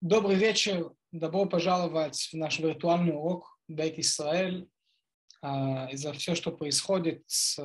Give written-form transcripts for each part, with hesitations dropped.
Добрый вечер. Добро пожаловать в наш виртуальный урок Бейт Исраэль. Из-за все, что происходит с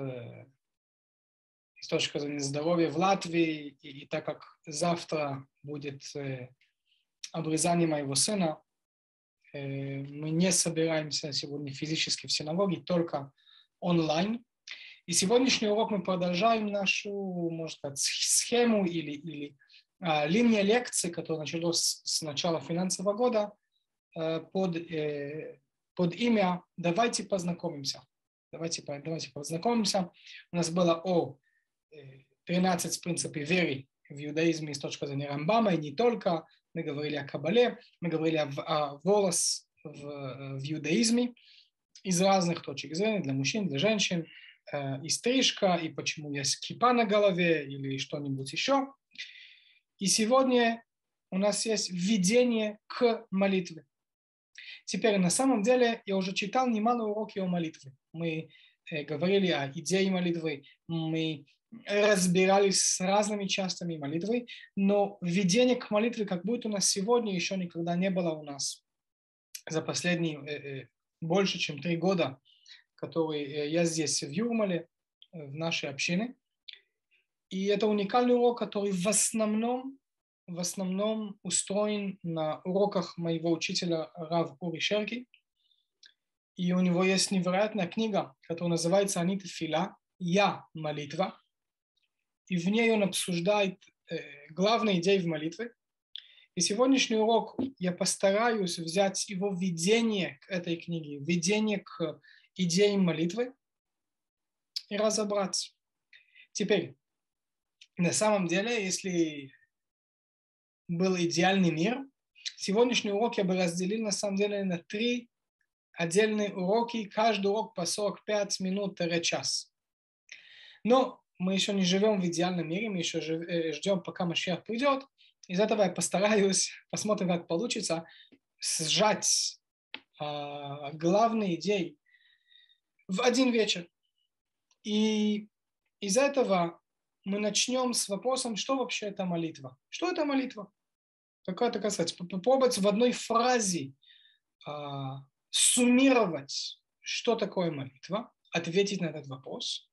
точки зрения здоровья в Латвии, и так как завтра будет обрезание моего сына, мы не собираемся сегодня физически в синагоге, только онлайн. И сегодняшний урок мы продолжаем нашу, можно сказать, схему или линия лекций, которая началась с начала финансового года, под имя «Давайте познакомимся». Давайте познакомимся. У нас было 13 принципов веры в иудаизме с точки зрения Рамбама, и не только. Мы говорили о Кабале, мы говорили о волос в иудаизме из разных точек зрения, для мужчин, для женщин, и стрижка, и почему есть кипа на голове или что-нибудь еще. И сегодня у нас есть введение к молитве. Теперь, на самом деле, я уже читал немало уроков о молитве. Мы говорили о идее молитвы, мы разбирались с разными частями молитвы, но введение к молитве, как будто у нас сегодня, еще никогда не было у нас за последние больше, чем 3 года, которые я здесь в Юрмале, в нашей общине. И это уникальный урок, который в основном устроен на уроках моего учителя Рав Ури Шерки. И у него есть невероятная книга, которая называется «Ани тефила», «Я молитва». И в ней он обсуждает главные идеи в молитве. И сегодняшний урок я постараюсь взять его введение к этой книге, введение к идеям молитвы и разобраться. Теперь, на самом деле, если был идеальный мир, сегодняшний урок я бы разделил на самом деле на 3 отдельные уроки, каждый урок по 45 минут-час. Но мы еще не живем в идеальном мире, мы еще ждем, пока Машиах придет. Из этого я постараюсь, посмотрим, как получится, сжать главные идеи в один вечер. И из этого мы начнем с вопросом, что вообще это молитва? Что это молитва? Какая-то, так сказать, попробовать в одной фразе суммировать, что такое молитва, ответить на этот вопрос.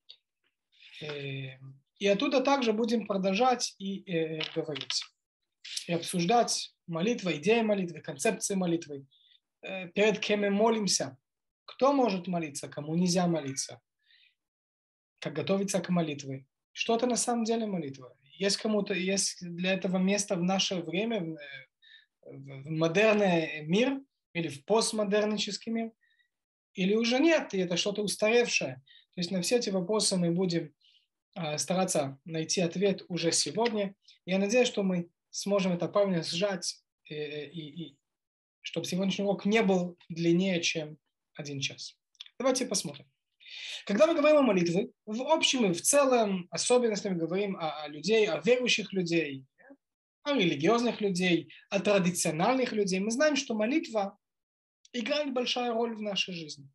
И оттуда также будем продолжать и говорить, и обсуждать молитву, идеи молитвы, концепции молитвы, перед кем мы молимся, кто может молиться, кому нельзя молиться, как готовиться к молитве. Что это на самом деле молитва? Есть для этого место в наше время, в модерный мир или в постмодернический мир, или уже нет, и это что-то устаревшее. То есть на все эти вопросы мы будем стараться найти ответ уже сегодня. Я надеюсь, что мы сможем это правильно сжать, и чтобы сегодняшний урок не был длиннее, чем 1 час. Давайте посмотрим. Когда мы говорим о молитве, в общем и в целом, особенно если мы говорим о людей, о верующих людей, о религиозных людей, о традициональных людей, мы знаем, что молитва играет большую роль в нашей жизни.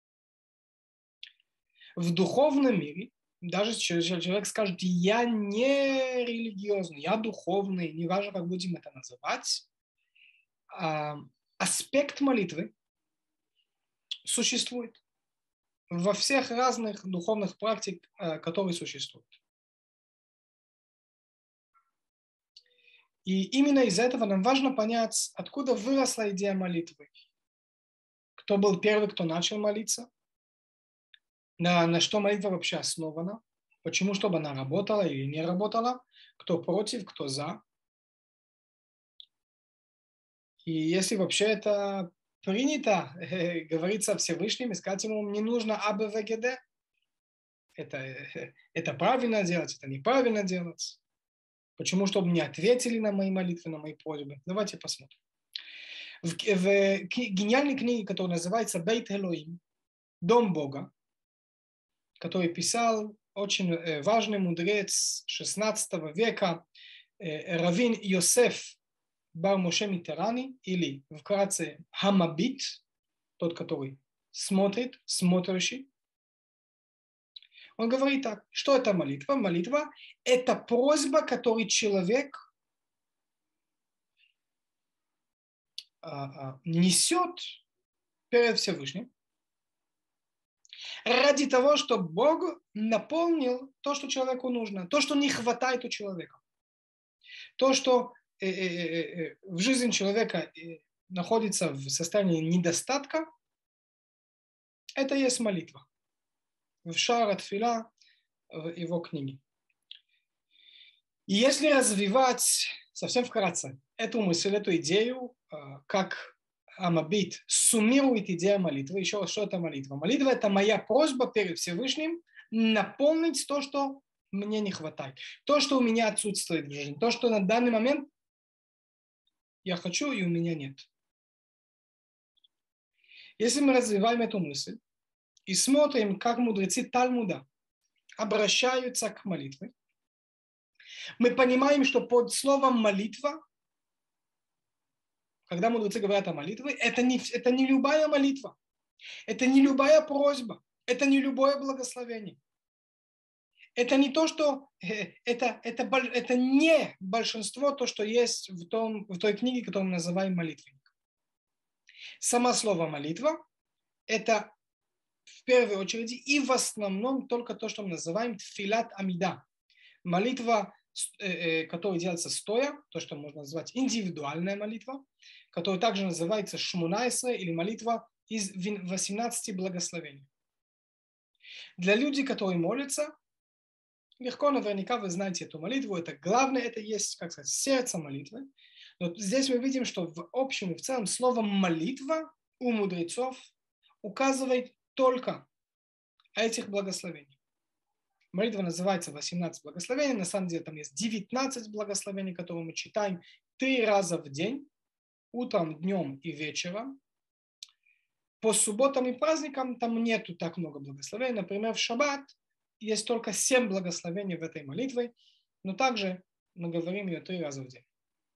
В духовном мире, даже человек скажет, я не религиозный, я духовный, неважно, как будем это называть, аспект молитвы существует во всех разных духовных практиках, которые существуют. И именно из-за этого нам важно понять, откуда выросла идея молитвы. Кто был первый, кто начал молиться, на что молитва вообще основана, почему, чтобы она работала или не работала, кто против, кто за. И если вообще это принято говорить со Всевышним и сказать ему, не нужно АБВГД, это правильно делать, это неправильно делать. Почему? Чтобы не ответили на мои молитвы, на мои просьбы. Давайте посмотрим. В гениальной книге, которая называется «Бейт Элоим», «Дом Бога», который писал очень важный мудрец XVI века Равин Йосеф бар Моше Митерани, или вкратце Хамабит, тот, который смотрит, смотрящий. Он говорит так, что это молитва? Молитва – это просьба, которую человек несет перед Всевышним ради того, чтобы Бог наполнил то, что человеку нужно, то, что не хватает у человека. То, что в жизни человека находится в состоянии недостатка, это есть молитва. В Шаара Тфила, в его книге. И если развивать совсем вкратце эту мысль, эту идею, как Амабит суммирует идею молитвы, еще раз, что это молитва? Молитва – это моя просьба перед Всевышним наполнить то, что мне не хватает, то, что у меня отсутствует в жизни, то, что на данный момент я хочу и у меня нет. Если мы развиваем эту мысль и смотрим, как мудрецы Талмуда обращаются к молитве, мы понимаем, что под словом молитва, когда мудрецы говорят о молитве, это не любая молитва, это не любая просьба, это не любое благословение. Это не то, что это не большинство то, что есть в той книге, которую мы называем молитвенник. Само слово молитва – это в первую очередь и в основном только то, что мы называем тфилат амида. Молитва, которая делается стоя, то, что можно назвать индивидуальная молитва, которая также называется шмунайсре или молитва из 18 благословений. Для людей, которые молятся, легко, наверняка вы знаете эту молитву, это главное, это есть, как сказать, сердце молитвы. Но здесь мы видим, что в общем и в целом слово молитва у мудрецов указывает только о этих благословениях. Молитва называется 18 благословений, на самом деле там есть 19 благословений, которые мы читаем 3 раза в день, утром, днем и вечером. По субботам и праздникам там нету так много благословений. Например, в шаббат есть только 7 благословений в этой молитве, но также мы говорим ее 3 раза в день.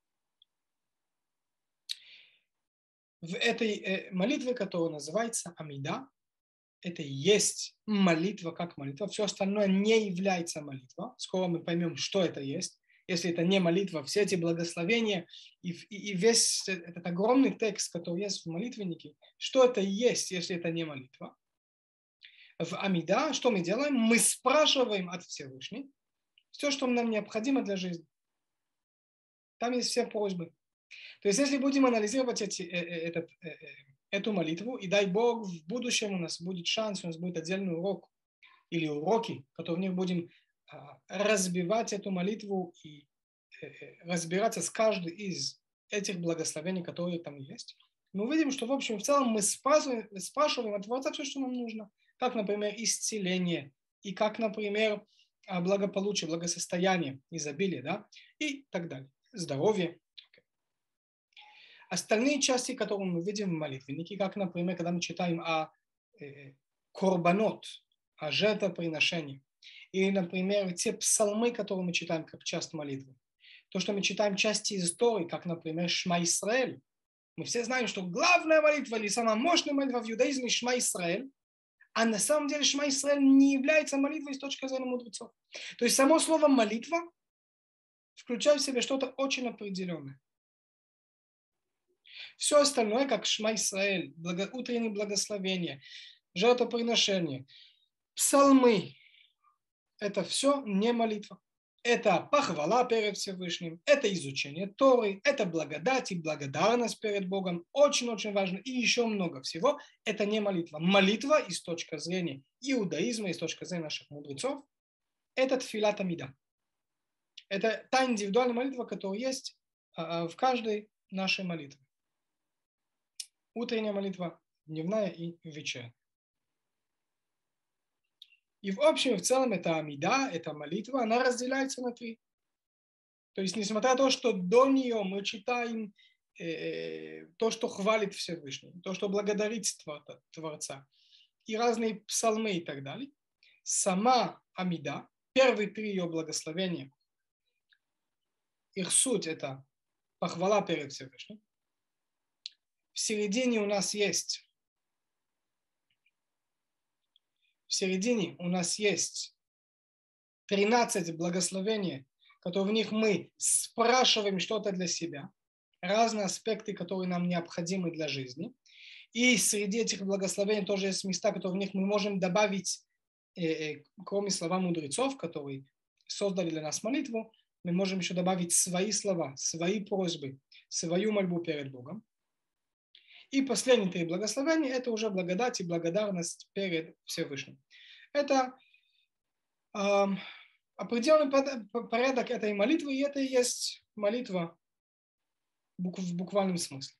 В этой молитве, которая называется Амида, это и есть молитва как молитва. Все остальное не является молитвой. Скоро мы поймем, что это есть. Если это не молитва, все эти благословения и весь этот огромный текст, который есть в молитвеннике, что это есть, если это не молитва. В Амида что мы делаем? Мы спрашиваем от Всевышнего все, что нам необходимо для жизни. Там есть все просьбы. То есть, если будем анализировать эту молитву, и дай Бог, в будущем у нас будет шанс, у нас будет отдельный урок или уроки, которые в них будем разбивать эту молитву и разбираться с каждой из этих благословений, которые там есть, мы увидим, что в общем и в целом мы спрашиваем от Творца все, что нам нужно. Как, например, исцеление, и как, например, благополучие, благосостояние, изобилие, да, и так далее, здоровье. Остальные части, которые мы видим в молитвеннике, как, например, когда мы читаем о корбанот, о жертвоприношении, или, например, те псалмы, которые мы читаем как часть молитвы, то, что мы читаем части истории, как, например, Шма Исраэль. Мы все знаем, что главная молитва или самая мощная молитва в иудаизме Шма Исраэль, а на самом деле Шма Исраэль не является молитвой с точки зрения мудрецов. То есть само слово молитва включает в себя что-то очень определенное. Все остальное, как Шма Исраэль, утреннее благословение, жертвоприношение, псалмы, это все не молитва. Это похвала перед Всевышним, это изучение Торы, это благодать и благодарность перед Богом. Очень-очень важно. И еще много всего. Это не молитва. Молитва из точки зрения иудаизма, из точки зрения наших мудрецов, это тфилат амида. Это та индивидуальная молитва, которая есть в каждой нашей молитве. Утренняя молитва, дневная и вечерняя. И в общем и в целом эта амида, эта молитва, она разделяется на 3. То есть, несмотря на то, что до нее мы читаем то, что хвалит Всевышний, то, что благодарит Творца, и разные псалмы и так далее, сама амида, первые 3 ее благословения, их суть – это похвала перед Всевышним. В середине у нас есть 13 благословений, которые в них мы спрашиваем что-то для себя. разные аспекты, которые нам необходимы для жизни. И среди этих благословений тоже есть места, которые в них мы можем добавить, кроме слова мудрецов, которые создали для нас молитву, мы можем еще добавить свои слова, свои просьбы, свою мольбу перед Богом. И последние 3 благословения – это уже благодать и благодарность перед Всевышним. Это определенный порядок этой молитвы, и это и есть молитва в буквальном смысле.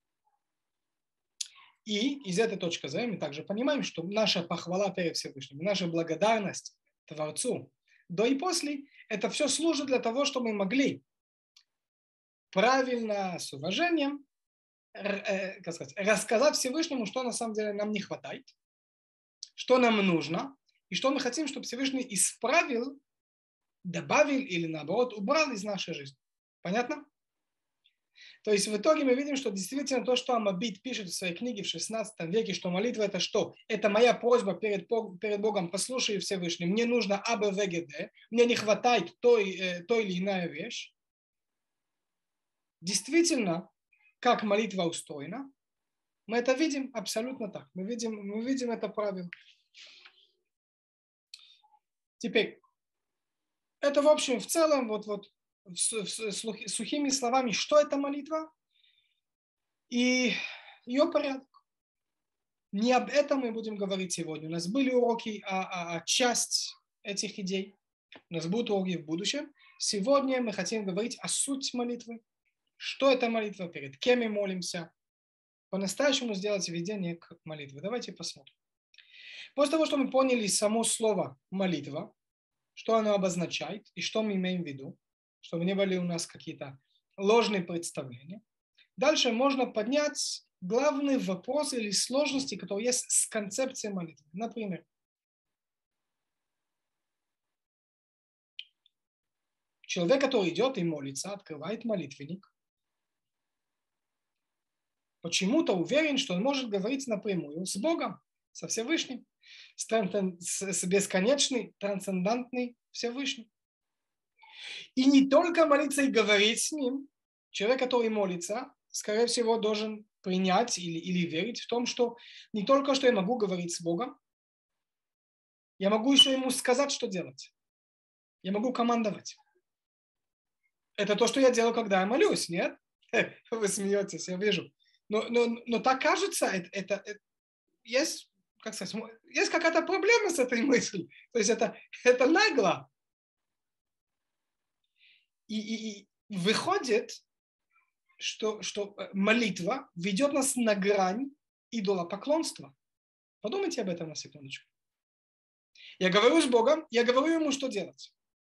И из этой точки зрения мы также понимаем, что наша похвала перед Всевышним, наша благодарность Творцу до и после, это все служит для того, чтобы мы могли правильно, с уважением, рассказать Всевышнему, что на самом деле нам не хватает, что нам нужно, и что мы хотим, чтобы Всевышний исправил, добавил или наоборот убрал из нашей жизни. Понятно? То есть в итоге мы видим, что действительно то, что Амабит пишет в своей книге в 16 веке, что молитва это что? Это моя просьба перед Богом, послушай Всевышний, мне нужно АБВГД, мне не хватает той или иная вещь. Действительно, как молитва устроена, мы это видим абсолютно так. Мы видим это правило. Теперь, это в общем, в целом, сухими словами, что это молитва и ее порядок. Не об этом мы будем говорить сегодня. У нас были уроки о часть этих идей. У нас будут уроки в будущем. Сегодня мы хотим говорить о сути молитвы. Что это молитва, перед кем мы молимся. По-настоящему сделать введение к молитве. Давайте посмотрим. После того, что мы поняли само слово молитва, что оно обозначает и что мы имеем в виду, чтобы не были у нас какие-то ложные представления. Дальше можно поднять главный вопрос или сложности, которые есть с концепцией молитвы. Например, человек, который идет и молится, открывает молитвенник, почему-то уверен, что он может говорить напрямую с Богом, со Всевышним, с бесконечный, трансцендентный Всевышний. И не только молиться и говорить с ним, человек, который молится, скорее всего, должен принять или верить в том, что не только что я могу говорить с Богом, я могу еще ему сказать, что делать. Я могу командовать. Это то, что я делаю, когда я молюсь, нет? Вы смеетесь, я вижу. Но так кажется, это есть, как сказать, есть какая-то проблема с этой мыслью. То есть это нагло. И выходит, что молитва ведет нас на грань идолопоклонства. Подумайте об этом на секундочку. Я говорю с Богом, я говорю ему, что делать.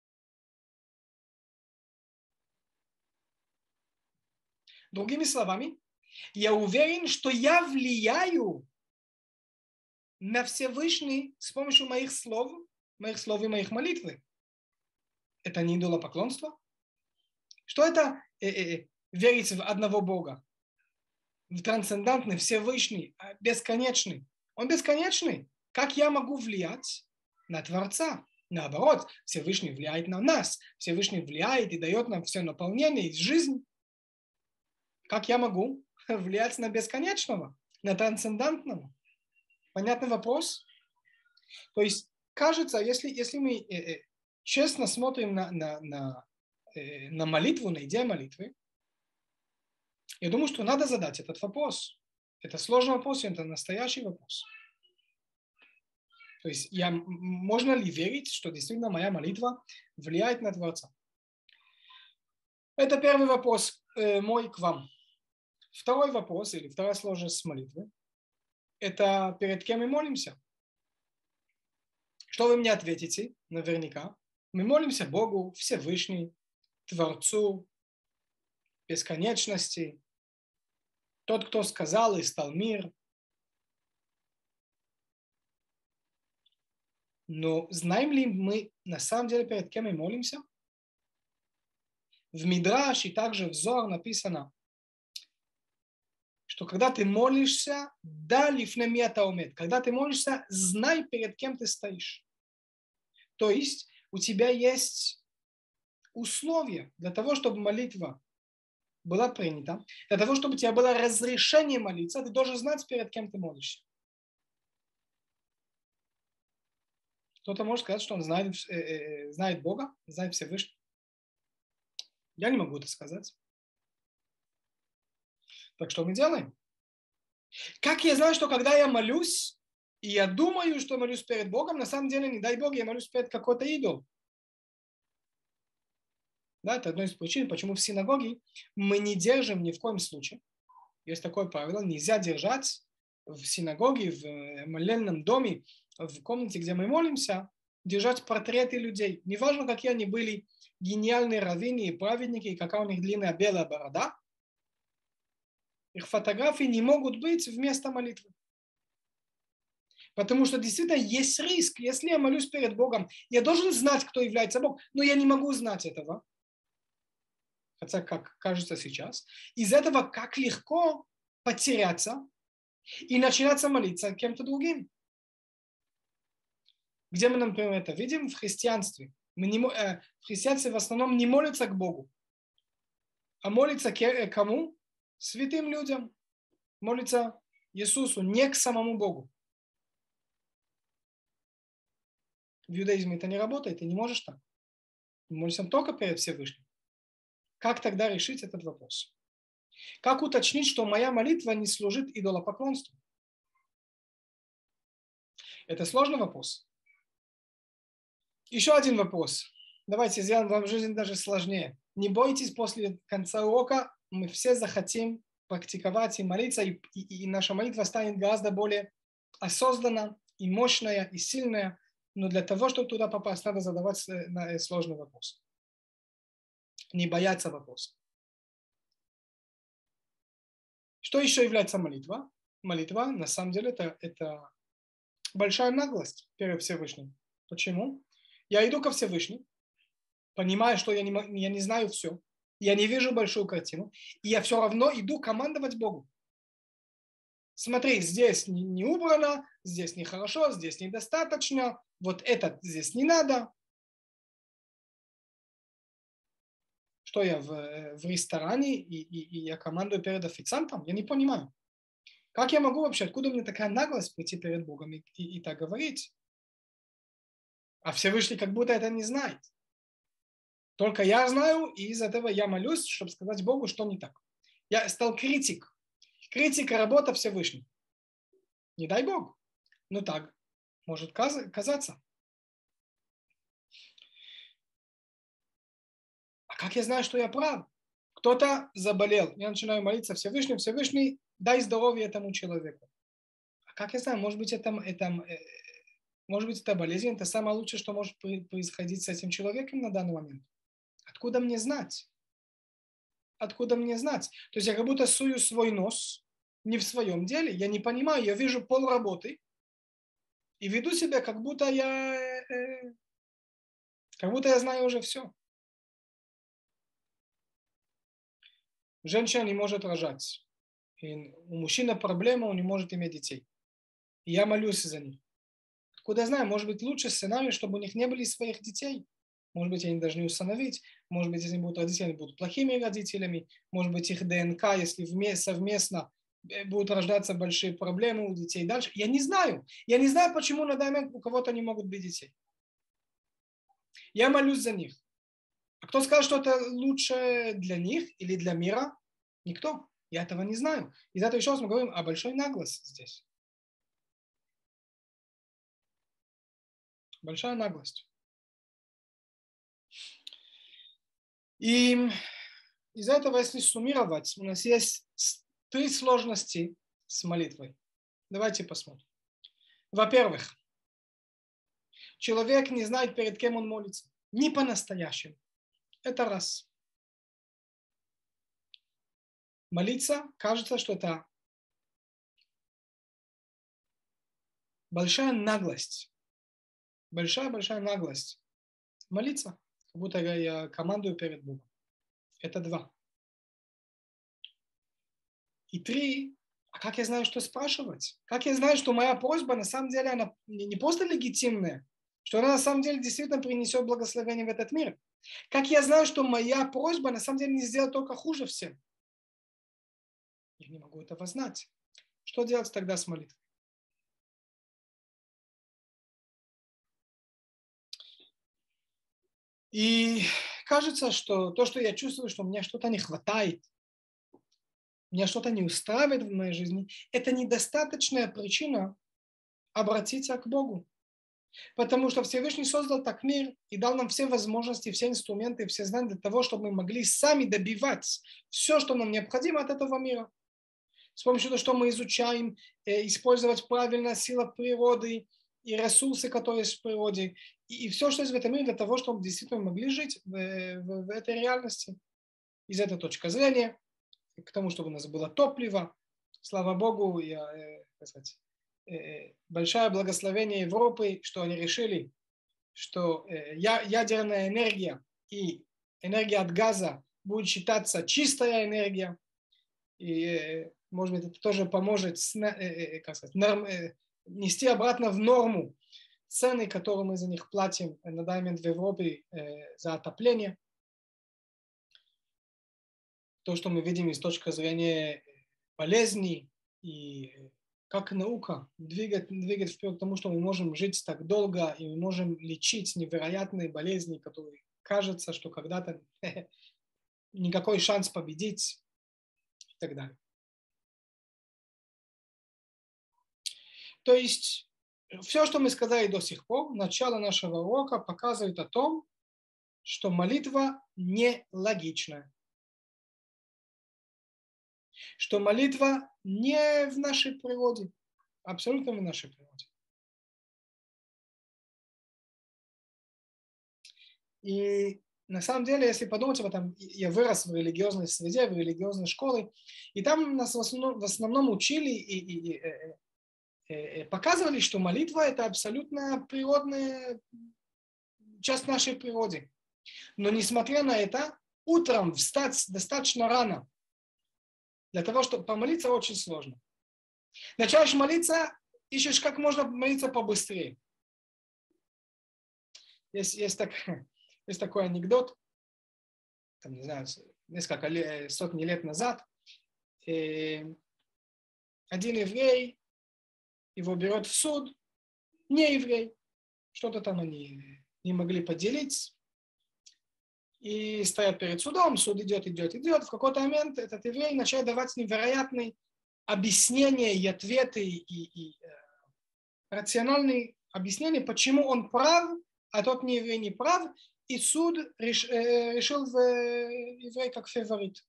Другими словами, я уверен, что я влияю на Всевышний с помощью моих слов и моих молитв. Это не идолопоклонство? Что это верить в одного Бога? В трансцендентный, Всевышний, бесконечный. Он бесконечный. Как я могу влиять на Творца? Наоборот, Всевышний влияет на нас. Всевышний влияет и дает нам все наполнение и жизнь. Как я могу влиять на бесконечного, на трансцендентного? Понятный вопрос? То есть, кажется, если мы честно смотрим на молитву, на идею молитвы, я думаю, что надо задать этот вопрос. Это сложный вопрос, это настоящий вопрос. То есть, можно ли верить, что действительно моя молитва влияет на Творца? Это первый вопрос мой к вам. Второй вопрос, или вторая сложность молитвы, это перед кем мы молимся. Что вы мне ответите, наверняка? Мы молимся Богу, Всевышний, Творцу, бесконечности, тот, кто сказал и стал мир. Но знаем ли мы на самом деле, перед кем мы молимся? В Мидраш и также в Зоар написано, что когда ты молишься, да лифнеми атаумет, когда ты молишься, знай, перед кем ты стоишь. То есть у тебя есть условия для того, чтобы молитва была принята, для того, чтобы у тебя было разрешение молиться, ты должен знать, перед кем ты молишься. Кто-то может сказать, что он знает Бога, знает Всевышнего. Я не могу это сказать. Так что мы делаем? Как я знаю, что когда я молюсь, и я думаю, что молюсь перед Богом, на самом деле, не дай Бог, я молюсь перед какой-то идол. Да, это одна из причин, почему в синагоге мы не держим ни в коем случае. Есть такое правило, нельзя держать в синагоге, в молельном доме, в комнате, где мы молимся, держать портреты людей. Неважно, какие они были гениальные раввины и праведники, и какая у них длинная белая борода, их фотографии не могут быть вместо молитвы. Потому что действительно есть риск. Если я молюсь перед Богом, я должен знать, кто является Бог, но я не могу знать этого. Хотя, как кажется сейчас. Из этого как легко потеряться и начинаться молиться кем-то другим. Где мы, например, это видим? В христианстве. В христианстве в основном не молятся к Богу, а молятся кому? Святым людям. Молятся Иисусу, не к самому Богу. В иудаизме это не работает, ты не можешь так. Мы молимся только перед Всевышним. Как тогда решить этот вопрос? Как уточнить, что моя молитва не служит идолопоклонству? Это сложный вопрос. Еще один вопрос. Давайте сделаем вам жизнь даже сложнее. Не бойтесь, после конца урока мы все захотим практиковать и молиться, и наша молитва станет гораздо более осознанно, и мощная, и сильная. Но для того, чтобы туда попасть, надо задавать сложный вопрос. Не бояться вопроса. Что еще является молитва? Молитва, на самом деле, это большая наглость перед Всевышним. Почему? Я иду ко Всевышнему, понимаю, что я не знаю все, я не вижу большую картину, и я все равно иду командовать Богу. Смотри, здесь не убрано, здесь нехорошо, здесь недостаточно, вот это здесь не надо. Что я в ресторане, и я командую перед официантом? Я не понимаю. Как я могу вообще, откуда мне такая наглость прийти перед Богом и так говорить? А Всевышний как будто это не знает. Только я знаю, и из этого я молюсь, чтобы сказать Богу, что не так. Я стал критик. Критика – работа Всевышнего. Не дай Бог. Но так может казаться. А как я знаю, что я прав? Кто-то заболел. Я начинаю молиться Всевышнему. Всевышний, дай здоровье этому человеку. А как я знаю, может быть, это болезнь, это самое лучшее, что может происходить с этим человеком на данный момент. Откуда мне знать? Откуда мне знать? То есть я как будто сую свой нос не в своем деле. Я не понимаю, я вижу полработы и веду себя, как будто я знаю уже все. Женщина не может рожать. И у мужчины проблема, он не может иметь детей. И я молюсь за них. Откуда я знаю, может быть, лучший сценарий, чтобы у них не были своих детей. Может быть, они должны усыновить. Может быть, если будут родители, они будут плохими родителями. Может быть, их ДНК, если совместно будут рождаться большие проблемы у детей дальше. Я не знаю. Я не знаю, почему на данный момент у кого-то не могут быть детей. Я молюсь за них. А кто скажет, что это лучше для них или для мира? Никто. Я этого не знаю. Из-за этого еще раз мы говорим о большой наглости здесь. Большая наглость. И из-за этого, если суммировать, у нас есть 3 сложности с молитвой. Давайте посмотрим. Во-первых, человек не знает, перед кем он молится. Не по-настоящему. Это раз. Молиться, кажется, что это большая наглость. Большая наглость. Молиться, как будто я командую перед Богом. Это 2. И 3. А как я знаю, что спрашивать? Как я знаю, что моя просьба на самом деле она не просто легитимная, что она на самом деле действительно принесет благословение в этот мир? Как я знаю, что моя просьба на самом деле не сделает только хуже всем? Я не могу этого знать. Что делать тогда с молитвой? И кажется, что то, что я чувствую, что мне что-то не хватает, меня что-то не устраивает в моей жизни, это недостаточная причина обратиться к Богу. Потому что Всевышний создал так мир и дал нам все возможности, все инструменты, все знания для того, чтобы мы могли сами добивать все, что нам необходимо от этого мира. С помощью того, что мы изучаем, использовать правильно силу природы и ресурсы, которые есть в природе, и все, что есть в этом мире, для того, чтобы действительно могли жить в этой реальности. Из этой точки зрения, к тому, чтобы у нас было топливо, слава Богу, так сказать, большое благословение Европы, что они решили, что ядерная энергия и энергия от газа будет считаться чистая энергия. И, может быть, это тоже поможет как сказать, нести обратно в норму цены, которые мы за них платим на данный момент в Европе за отопление. То, что мы видим с точки зрения болезней и как наука двигает вперед к тому, что мы можем жить так долго и мы можем лечить невероятные болезни, которые кажется, что когда-то никакой шанс победить и так далее. То есть все, что мы сказали до сих пор, начало нашего урока показывает о том, что молитва не логична. Что молитва не в нашей природе, абсолютно не в нашей природе. И на самом деле, если подумать об этом, я вырос в религиозной среде, в религиозной школе, и там нас в основном учили и показывали, что молитва – это абсолютно природная часть нашей природы. Но несмотря на это, утром встать достаточно рано. Для того, чтобы помолиться, очень сложно. Начинаешь молиться, ищешь, как можно молиться побыстрее. Есть такой анекдот, там, не знаю, несколько сотни лет назад. Один еврей, его берет в суд, не еврей. Что-то там они не могли поделить. И стоят перед судом, суд идет. В какой-то момент этот еврей начинает давать невероятные объяснения и ответы, и рациональные объяснения, почему он прав, а тот не еврей не прав, и суд решил еврей как фаворит.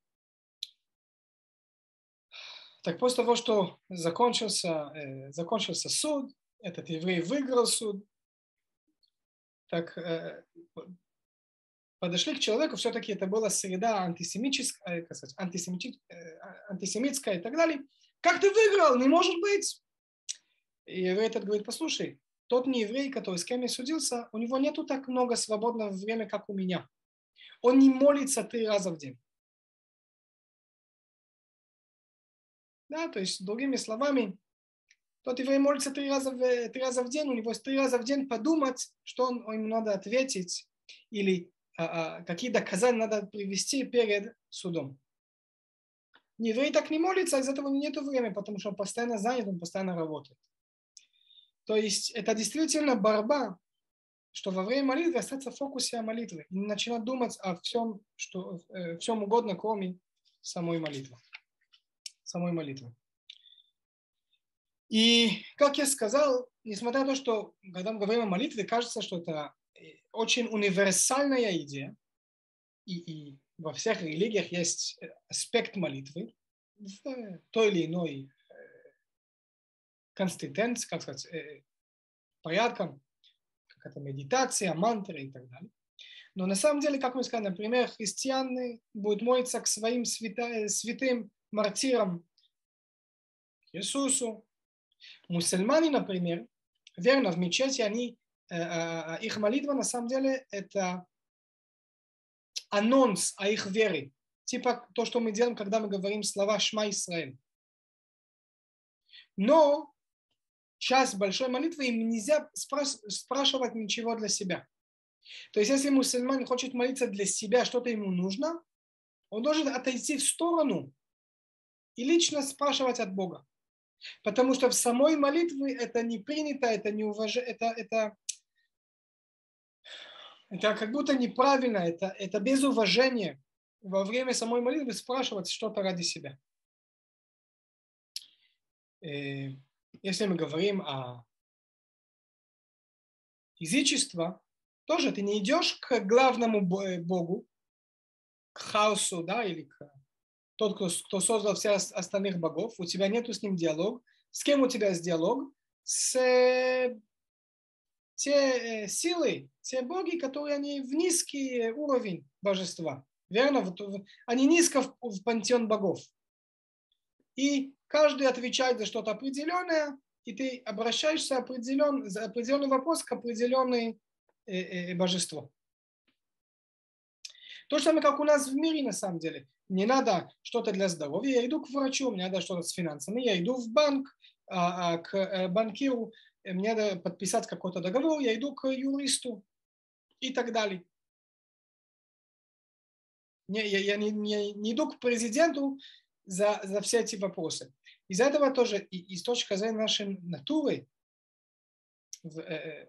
Так после того, что закончился суд, этот еврей выиграл суд, так подошли к человеку, все-таки это была среда антисемитская и так далее. Как ты выиграл? Не может быть. И еврей этот говорит, послушай, тот не еврей, который с кем я судился, у него нету так много свободного времени, как у меня. Он не молится 3 раза в день. Да, то есть, другими словами, тот еврей молится 3 раза в день, у него есть 3 раза в день подумать, что ему надо ответить, или какие доказания надо привести перед судом. Еврей так не молится, из-за этого нет времени, потому что он постоянно занят, он постоянно работает. То есть это действительно борьба, что во время молитвы остаться в фокусе молитвы и не начинать думать о всем, всем угодно, кроме самой молитвы. И, как я сказал, несмотря на то, что когда мы говорим о молитве, кажется, что это очень универсальная идея, и во всех религиях есть аспект молитвы в той или иной консистенции, как сказать, порядком, как это медитация, мантры и так далее. Но на самом деле, как мы сказали, например, христиане будут молиться к своим святым мартирам, к Иисусу. Мусульмане, например, верно, в мечети их молитва на самом деле это анонс о их вере. Типа то, что мы делаем, когда мы говорим слова «Шма Исраэль». Но часть большой молитвы им нельзя спрашивать ничего для себя. То есть, если мусульманин хочет молиться для себя, что-то ему нужно, он должен отойти в сторону и лично спрашивать от Бога. Потому что в самой молитве это не принято, это не это как будто неправильно, это без уважения во время самой молитвы спрашивать что-то ради себя. Если мы говорим о язычестве, тоже ты не идешь к главному Богу, к хаосу, да, или к тот, кто создал всех остальных богов, у тебя нету с ним диалога. С кем у тебя есть диалог? С те силы, те боги, которые они в низкий уровень божества. Верно? Вот, они низко в пантеон богов. И каждый отвечает за что-то определенное, и ты обращаешься за определенный вопрос к определенному божеству. То же самое, как у нас в мире на самом деле. Мне надо что-то для здоровья, я иду к врачу, мне надо что-то с финансами, я иду в банк, к банкиру, мне надо подписать какой-то договор, я иду к юристу и так далее. Я не иду к президенту за все эти вопросы. Из-за этого тоже, и с точки зрения нашей натуры, в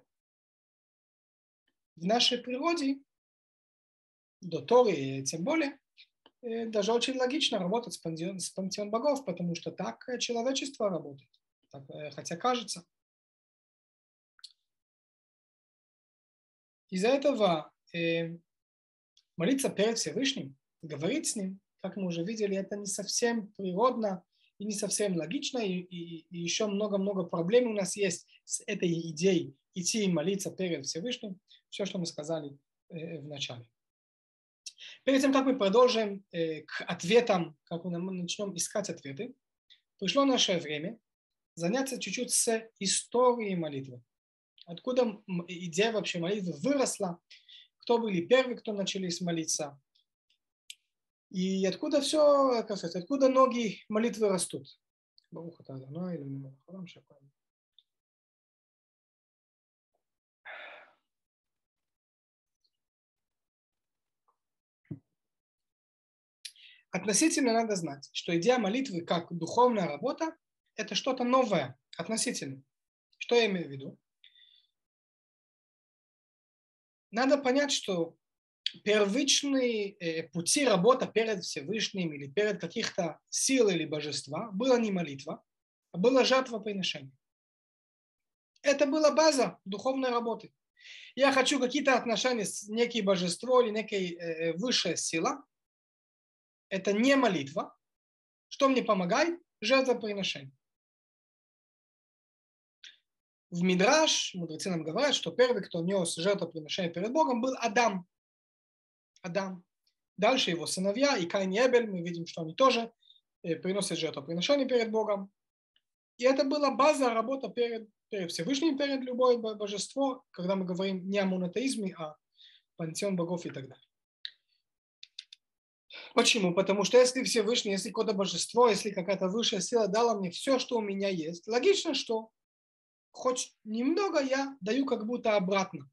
нашей природе, до Торы тем более, даже очень логично работать с пантеон богов, потому что так человечество работает, так, хотя кажется. Из-за этого молиться перед Всевышним, говорить с ним, как мы уже видели, это не совсем природно и не совсем логично, и еще много-много проблем у нас есть с этой идеей идти и молиться перед Всевышним, все, что мы сказали в начале. Перед тем, как мы продолжим к ответам, как мы начнем искать ответы, пришло наше время заняться чуть-чуть с историей молитвы. Откуда идея вообще молитвы выросла, кто были первые, кто начали молиться, и откуда все, как сказать, откуда ноги молитвы растут. Относительно надо знать, что идея молитвы как духовная работа – это что-то новое, относительно. Что я имею в виду? Надо понять, что первичные пути работы перед Всевышним или перед каких-то сил или божества была не молитва, а была жертвоприношение. Это была база духовной работы. Я хочу какие-то отношения с неким божеством или некой высшей силой. Это не молитва. Что мне помогает? Жертвоприношение. В Мидраш мудрецы нам говорят, что первый, кто нес жертвоприношение перед Богом, был Адам. Адам. Дальше его сыновья и Каин и Эбель, мы видим, что они тоже приносят жертвоприношение перед Богом. И это была база работы перед Всевышним, перед любое божество, когда мы говорим не о монотеизме, а пантеон богов и так далее. Почему? Потому что если Всевышний, если какое-то божество, если какая-то высшая сила дала мне все, что у меня есть, логично, что хоть немного я даю как будто обратно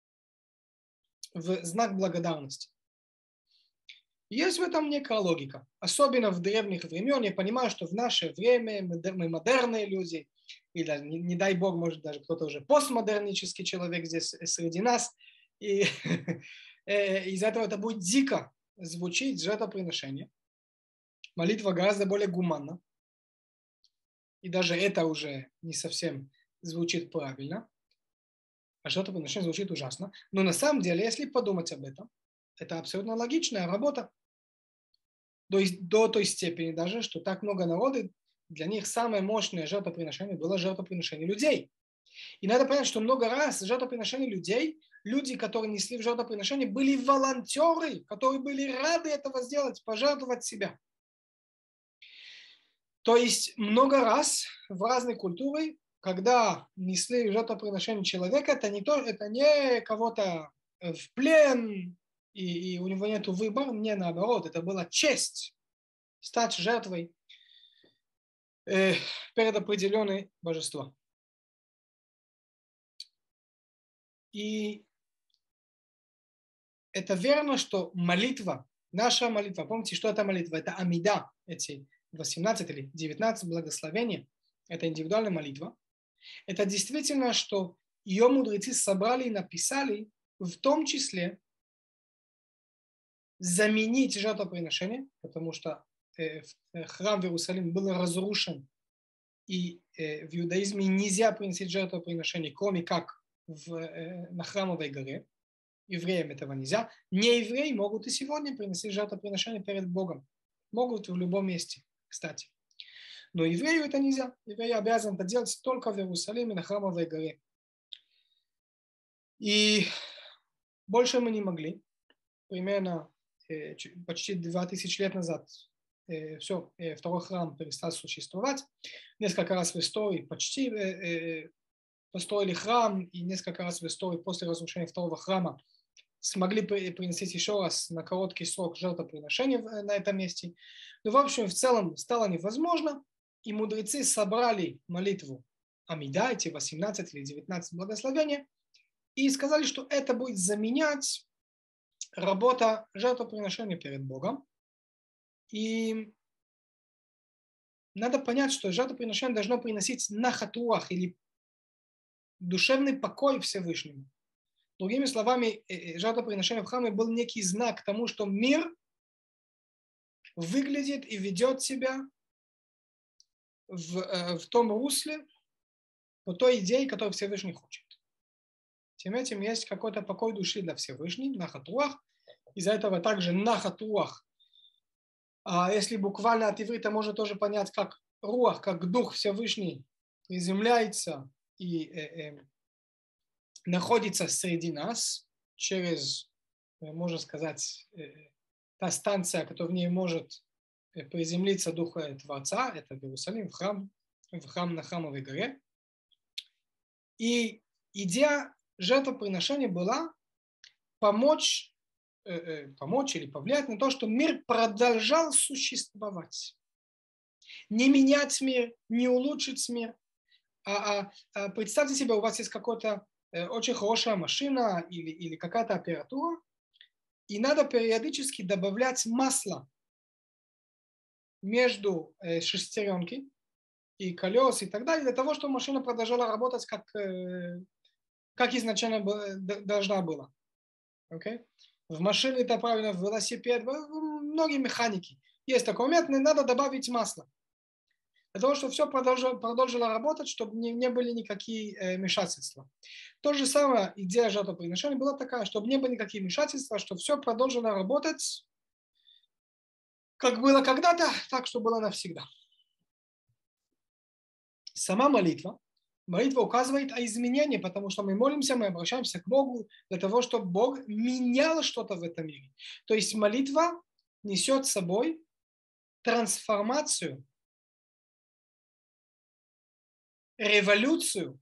в знак благодарности. Есть в этом некая логика. Особенно в древних времен. Я понимаю, что в наше время мы модерные люди, или не дай бог, может даже кто-то уже постмодернический человек здесь среди нас. И из-за этого это будет дико звучит жертвоприношение. Молитва гораздо более гуманна. И даже это уже не совсем звучит правильно. А жертвоприношение звучит ужасно. Но на самом деле, если подумать об этом, это абсолютно логичная работа. До той степени даже, что так много народу, для них самое мощное жертвоприношение было жертвоприношение людей. И надо понять, что много раз жертвоприношение людей, люди, которые несли в жертвоприношение, были волонтеры, которые были рады этого сделать, пожертвовать себя. То есть много раз в разной культуре, когда несли жертвоприношение человека, это не кого-то в плен, и у него нет выбора, не наоборот, это была честь стать жертвой перед определенным божеством. И это верно, что молитва, наша молитва, помните, что это молитва? Это амида, эти 18 или 19 благословений, это индивидуальная молитва, это действительно, что ее мудрецы собрали и написали, в том числе заменить жертвоприношение, потому что храм в Иерусалиме был разрушен, и в иудаизме нельзя приносить жертвоприношение, кроме как на храмовой горе. Евреям этого нельзя. Неевреи могут и сегодня приносить жертвоприношение перед Богом. Могут в любом месте, кстати. Но еврею это нельзя. Еврей обязан это делать только в Иерусалиме на храмовой горе. И больше мы не могли. Примерно почти 2000 лет назад все, второй храм перестал существовать. Несколько раз в истории почти построили храм, и несколько раз в истории после разрушения второго храма смогли приносить еще раз на короткий срок жертвоприношения на этом месте. Но, в общем, в целом стало невозможно, и мудрецы собрали молитву Амида, эти 18 или 19 благословений, и сказали, что это будет заменять работа жертвоприношения перед Богом. И надо понять, что жертвоприношение должно приносить нахатуах, или душевный покой Всевышнему. Другими словами, жертвоприношение в храме был некий знак тому, что мир выглядит и ведет себя в том русле, по той идее, которую Всевышний хочет. Тем этим есть какой-то покой души для Всевышнего, нахатуах. Из-за этого также нахатуах. А если буквально от иврита можно тоже понять, как руах, как дух Всевышний приземляется и находится среди нас через, можно сказать, та станция, которая в ней может приземлиться духа Творца, это в Иерусалим, в храм на храмовой горе. И идея жертвоприношения была помочь или повлиять на то, что мир продолжал существовать. Не менять мир, не улучшить мир. Представьте себе, у вас есть какая-то очень хорошая машина или какая-то аппаратура, и надо периодически добавлять масло между шестеренки и колес и так далее, для того, чтобы машина продолжала работать как изначально должна была. Okay? В машине это правильно, в велосипед, многие механики. Есть такой момент, надо добавить масло. Для того, чтобы все продолжило работать, чтобы не были никакие вмешательства. То же самое, идея жертвоприношения была такая, чтобы не было никаких вмешательств, чтобы все продолжило работать, как было когда-то, так, что было навсегда. Сама молитва указывает о изменении, потому что мы молимся, мы обращаемся к Богу для того, чтобы Бог менял что-то в этом мире. То есть молитва несет с собой трансформацию, революцию,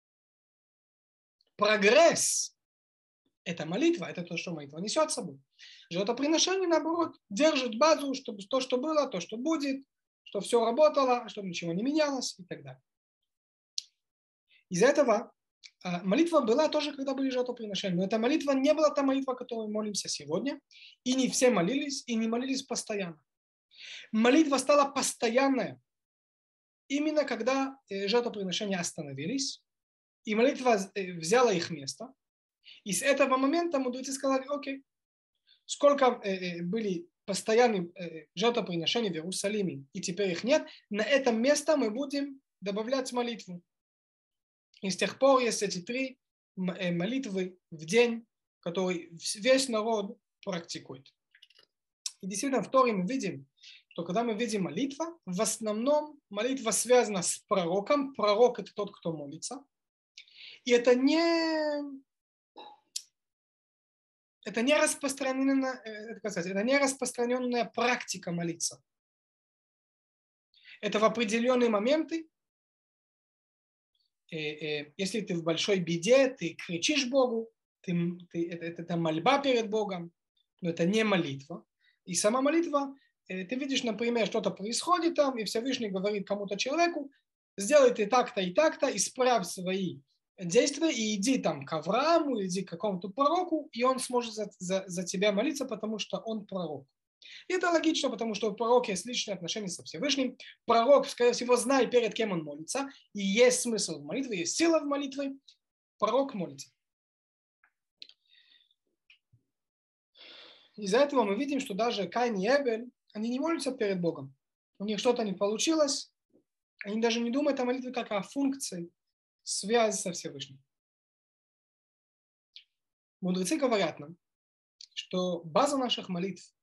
прогресс. Это молитва, это то, что молитва несет с собой. Жертвоприношение, наоборот, держит базу, чтобы то, что было, то, что будет, что все работало, чтобы ничего не менялось и так далее. Из-за этого молитва была тоже, когда были жертвоприношения. Но эта молитва не была та молитва, которой мы молимся сегодня. И не все молились, и не молились постоянно. Молитва стала постоянной именно когда жертвоприношения остановились, и молитва взяла их место. И с этого момента мудрецы сказали, окей, сколько были постоянные жертвоприношения в Иерусалиме, и теперь их нет, на это место мы будем добавлять молитву. И с тех пор есть эти 3 молитвы в день, которые весь народ практикует. И действительно, в Торе мы видим, что когда мы видим молитва, в основном молитва связана с пророком. Пророк – это тот, кто молится. И это не распространенная практика молиться. Это в определенные моменты. Если ты в большой беде, ты кричишь Богу, это мольба перед Богом, но это не молитва. И сама молитва, ты видишь, например, что-то происходит там, и Всевышний говорит кому-то человеку, сделай ты так-то и так-то, исправь свои действия, и иди там к Аврааму, иди к какому-то пророку, и он сможет за тебя молиться, потому что он пророк. И это логично, потому что у пророка есть личные отношения со Всевышним. Пророк, скорее всего, знает, перед кем он молится. И есть смысл в молитве, есть сила в молитве. Пророк молится. Из-за этого мы видим, что даже Каин и Эбель, они не молятся перед Богом. У них что-то не получилось. Они даже не думают о молитве как о функции связи со Всевышним. Мудрецы говорят нам, что база наших молитв,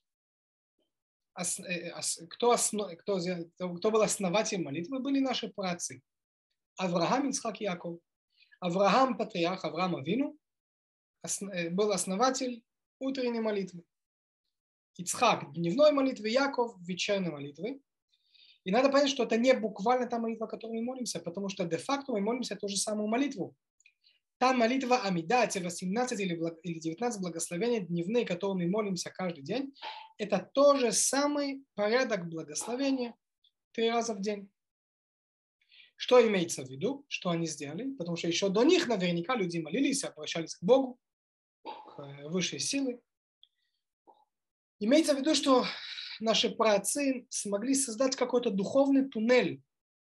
кто был основателем молитвы, были наши праотцы. Авраам, Ицхак и Яков. Авраам, патриарх, Авраам Авину, был основатель утренней молитвы. Ицхак – дневной молитвы, Яков – вечерней молитвы. И надо понять, что это не буквально та молитва, о которой мы молимся, потому что де-факто мы молимся ту же самую молитву. Та молитва Амида, те 18 или 19 благословений дневные, которые мы молимся каждый день, это тоже самый порядок благословения 3 раза в день. Что имеется в виду, что они сделали? Потому что еще до них наверняка люди молились, обращались к Богу, к высшей силе. Имеется в виду, что наши праотцы смогли создать какой-то духовный туннель,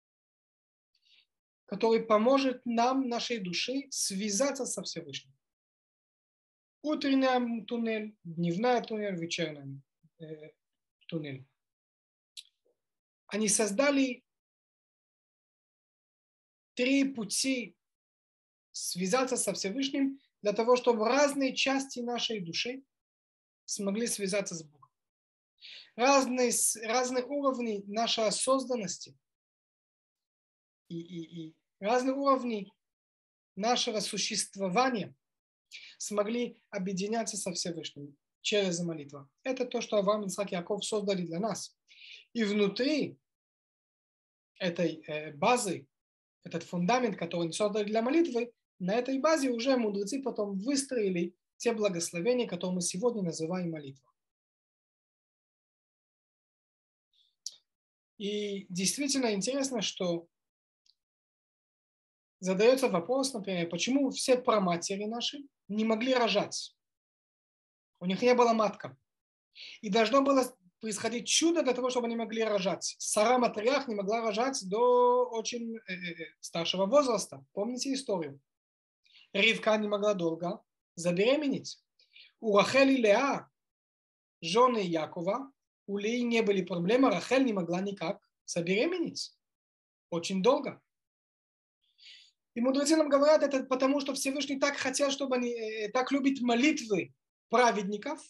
который поможет нам, нашей душе, связаться со Всевышним. Утренний туннель, дневной туннель, вечерний туннель. Они создали 3 пути связаться со Всевышним для того, чтобы разные части нашей души смогли связаться с Богом. Разные уровни нашей осознанности и разные уровни нашего существования смогли объединяться со Всевышним через молитву. Это то, что Авраам, Ицхак и Яков создали для нас. И внутри этой базы, этот фундамент, который они создали для молитвы, на этой базе уже мудрецы потом выстроили те благословения, которые мы сегодня называем молитвой. И действительно интересно, что задается вопрос, например, почему все праматери наши не могли рожать. У них не было матка. И должно было происходить чудо для того, чтобы они могли рожать. Сара Матриарх не могла рожать до очень старшего возраста. Помните историю? Ривка не могла долго забеременеть. У Рахель и Леа, жены Якова, у Леи не были проблемы. Рахель не могла никак забеременеть. Очень долго. И мудрецы нам говорят, это потому, что Всевышний так хотел, чтобы они так любят молитвы праведников.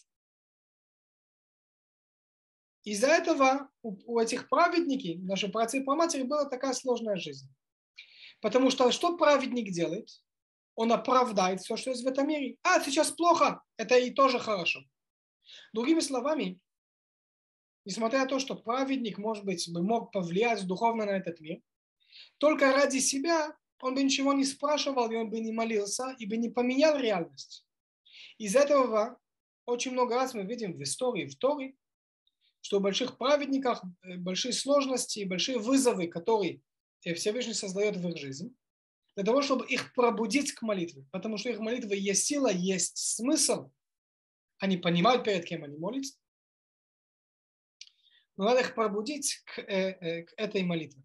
Из-за этого у этих праведников, наши праотцы и праматери, была такая сложная жизнь. Потому что праведник делает? Он оправдает все, что есть в этом мире. Сейчас плохо, это и тоже хорошо. Другими словами, несмотря на то, что праведник, может быть, мог повлиять духовно на этот мир, только ради себя он бы ничего не спрашивал, и он бы не молился, и бы не поменял реальность. Из этого очень много раз мы видим в истории, в Торе, что у больших праведников большие сложности, большие вызовы, которые Всевышний создает в их жизни, для того, чтобы их пробудить к молитве. Потому что их молитва есть сила, есть смысл. Они понимают, перед кем они молятся. Но надо их пробудить к этой молитве.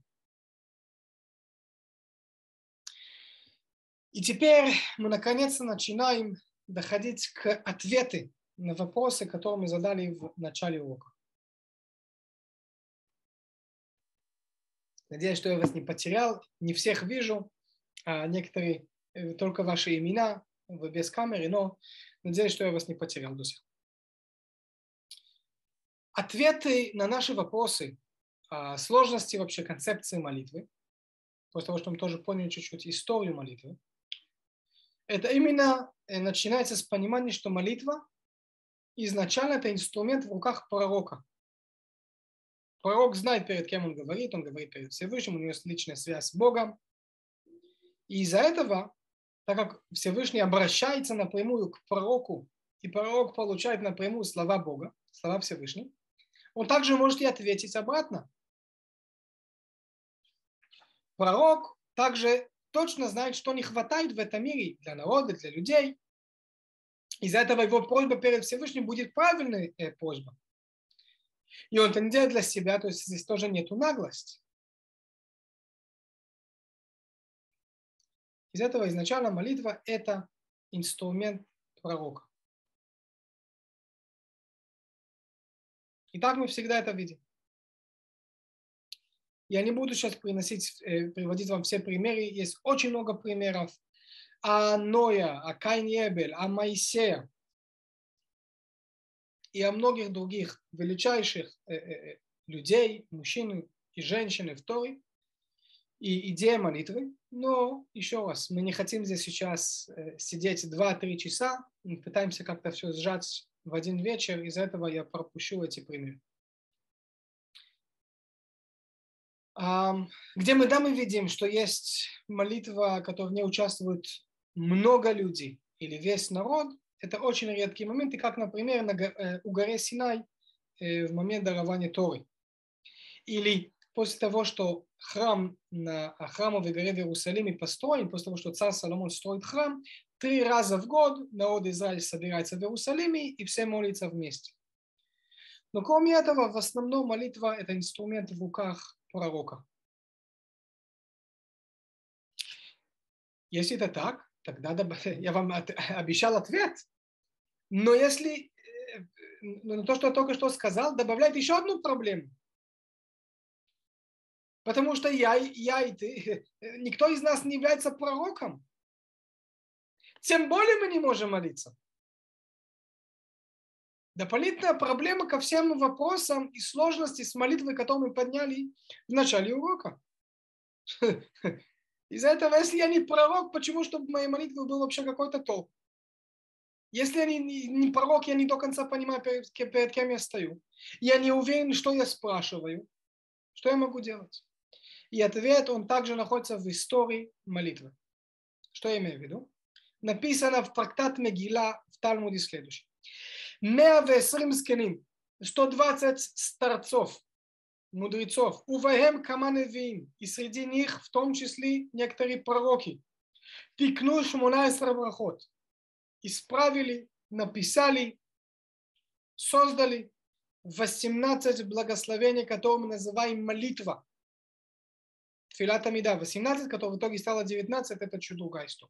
И теперь мы наконец-то начинаем доходить к ответам на вопросы, которые мы задали в начале урока. Надеюсь, что я вас не потерял, не всех вижу, а некоторые только ваши имена, вы без камеры, но надеюсь, что я вас не потерял до сих пор. Ответы на наши вопросы о сложности вообще концепции молитвы, после того, что мы тоже поняли чуть-чуть историю молитвы, это именно начинается с понимания, что молитва изначально это инструмент в руках пророка. Пророк знает, перед кем он говорит перед Всевышним, у него есть личная связь с Богом. И из-за этого, так как Всевышний обращается напрямую к пророку, и пророк получает напрямую слова Бога, слова Всевышнего, он также может и ответить обратно. Пророк также точно знает, что не хватает в этом мире для народа, для людей. Из-за этого его просьба перед Всевышним будет правильной просьбой. И он это не делает для себя, то есть здесь тоже нету наглости. Из этого изначально молитва – это инструмент пророка. И так мы всегда это видим. Я не буду сейчас приводить вам все примеры, есть очень много примеров о Ноя, о Каин и Эбель, о Моисее и о многих других величайших людей, мужчин и женщин в Торе, и идея молитвы. Но, еще раз, мы не хотим здесь сейчас сидеть 2-3 часа, мы пытаемся как-то все сжать в один вечер, из-за этого я пропущу эти примеры. Где мы видим, что есть молитва, в которой в ней участвуют много людей или весь народ, это очень редкие моменты, как, например, у горы Синай в момент дарования Торы. Или после того, что храм на храмовой горе в Иерусалиме построен, после того, что царь Соломон строит храм, 3 раза в год народ Израиля собирается в Иерусалиме и все молятся вместе. Но кроме этого, в основном молитва – это инструмент в руках пророка. Если это так, тогда я вам обещал ответ. Но если то, что я только что сказал, добавляет еще одну проблему. Потому что я и ты, никто из нас не является пророком. Тем более мы не можем молиться. Дополнительная проблема ко всем вопросам и сложности с молитвой, которую мы подняли в начале урока. Из-за этого, если я не пророк, почему, чтобы в моей молитве был вообще какой-то толк? Если я не пророк, я не до конца понимаю, перед кем я стою. Я не уверен, что я спрашиваю. Что я могу делать? И ответ, он также находится в истории молитвы. Что я имею в виду? Написано в трактат Мегила в Талмуде следующее. 120 скиним, 120 старцов, мудрецов, уваем каманевим, и среди них в том числе некоторые пророки. Тикну 18 брахот. Исправили, написали, создали 18 благословений, которые мы называем молитва. Тфилат Амида 18, которое в итоге стало 19, это чуть другая история.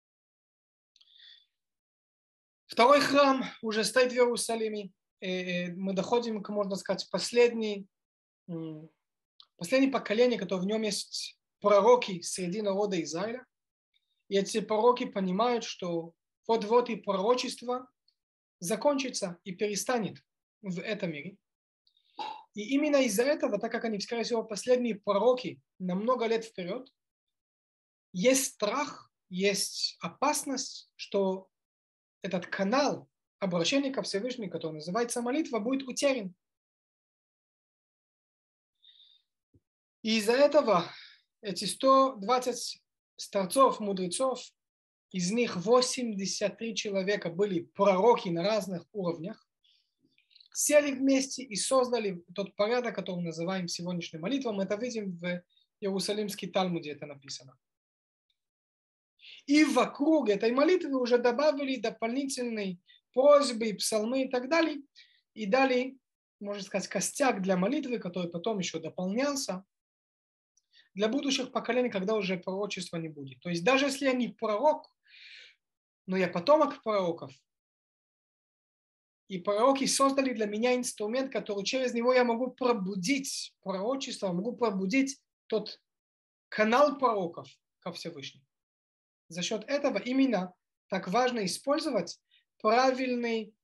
Второй храм уже стоит в Иерусалиме. Мы доходим к, можно сказать, последнее поколение, которое в нем есть пророки среди народа Израиля. И эти пророки понимают, что вот-вот и пророчество закончится и перестанет в этом мире. И именно из-за этого, так как они, скорее всего, последние пророки на много лет вперед, есть страх, есть опасность, что этот канал обращения ко Всевышнему, который называется молитва, будет утерян. И из-за этого эти 120 старцов, мудрецов, из них 83 человека были пророки на разных уровнях, сели вместе и создали тот порядок, который мы называем сегодняшней молитвой. Мы это видим в Иерусалимской Талмуде, это написано. И вокруг этой молитвы уже добавили дополнительные просьбы, псалмы и так далее. И дали, можно сказать, костяк для молитвы, который потом еще дополнялся для будущих поколений, когда уже пророчества не будет. То есть даже если я не пророк, но я потомок пророков, и пророки создали для меня инструмент, который через него я могу пробудить пророчество, могу пробудить тот канал пророков ко Всевышнему. За счет этого именно так важно использовать правильный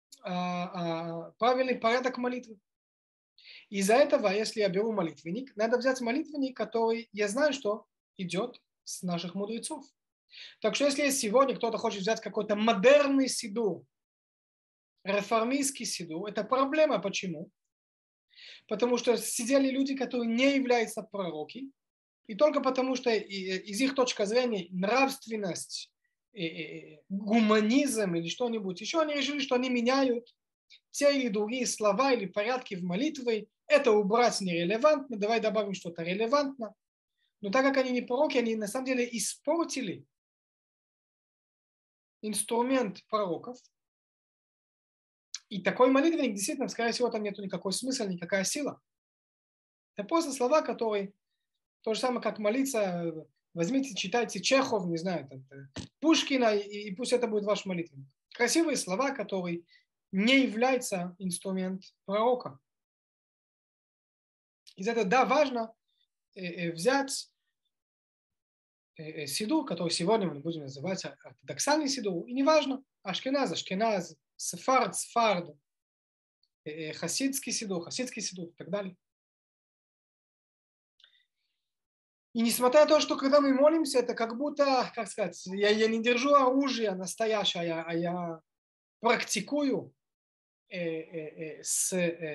порядок молитвы. Из-за этого, если я беру молитвенник, надо взять молитвенник, который я знаю, что идет с наших мудрецов. Так что если сегодня кто-то хочет взять какой-то модерный сидур, реформистский сидур, это проблема. Почему? Потому что сидели люди, которые не являются пророки, и только потому, что из их точки зрения нравственность, гуманизм или что-нибудь еще, они решили, что они меняют те или другие слова или порядки в молитве. Это убрать нерелевантно, давай добавим что-то релевантно. Но так как они не пророки, они на самом деле испортили инструмент пророков. И такой молитвенник, действительно, скорее всего, там нет никакой смысла, никакая сила. Это просто слова, которые, то же самое, как молиться, возьмите, читайте Чехов, не знаю, там, Пушкина, и пусть это будет ваш молитвенник. Красивые слова, которые не являются инструмент пророка. Из этого, да, важно взять сидур, который сегодня мы будем называть ортодоксальный сидур, и неважно, ашкеназ, сефард, хасидский сидур и так далее. И несмотря на то, что когда мы молимся, это как будто, как сказать, я не держу оружие настоящее, а я практикую с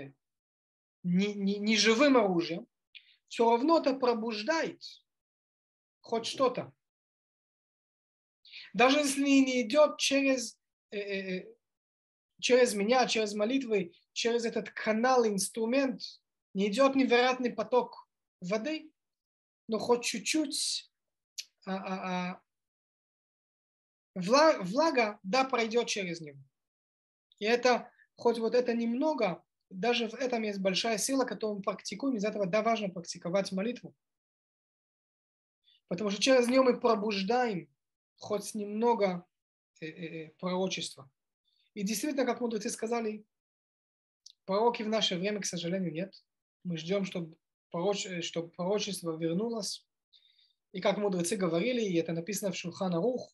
неживым оружием, все равно это пробуждает хоть что-то. Даже если не идет через меня, через молитвы, через этот канал, инструмент, не идет невероятный поток воды, но хоть чуть-чуть влага, да, пройдет через него. И это, хоть вот это немного, даже в этом есть большая сила, которую мы практикуем. Из этого, да, важно практиковать молитву. Потому что через нее мы пробуждаем хоть немного пророчества. И действительно, как мудрецы сказали, пророки в наше время, к сожалению, нет. Мы ждем, чтобы пророчество вернулось. И как мудрецы говорили, и это написано в Шулхан Арух,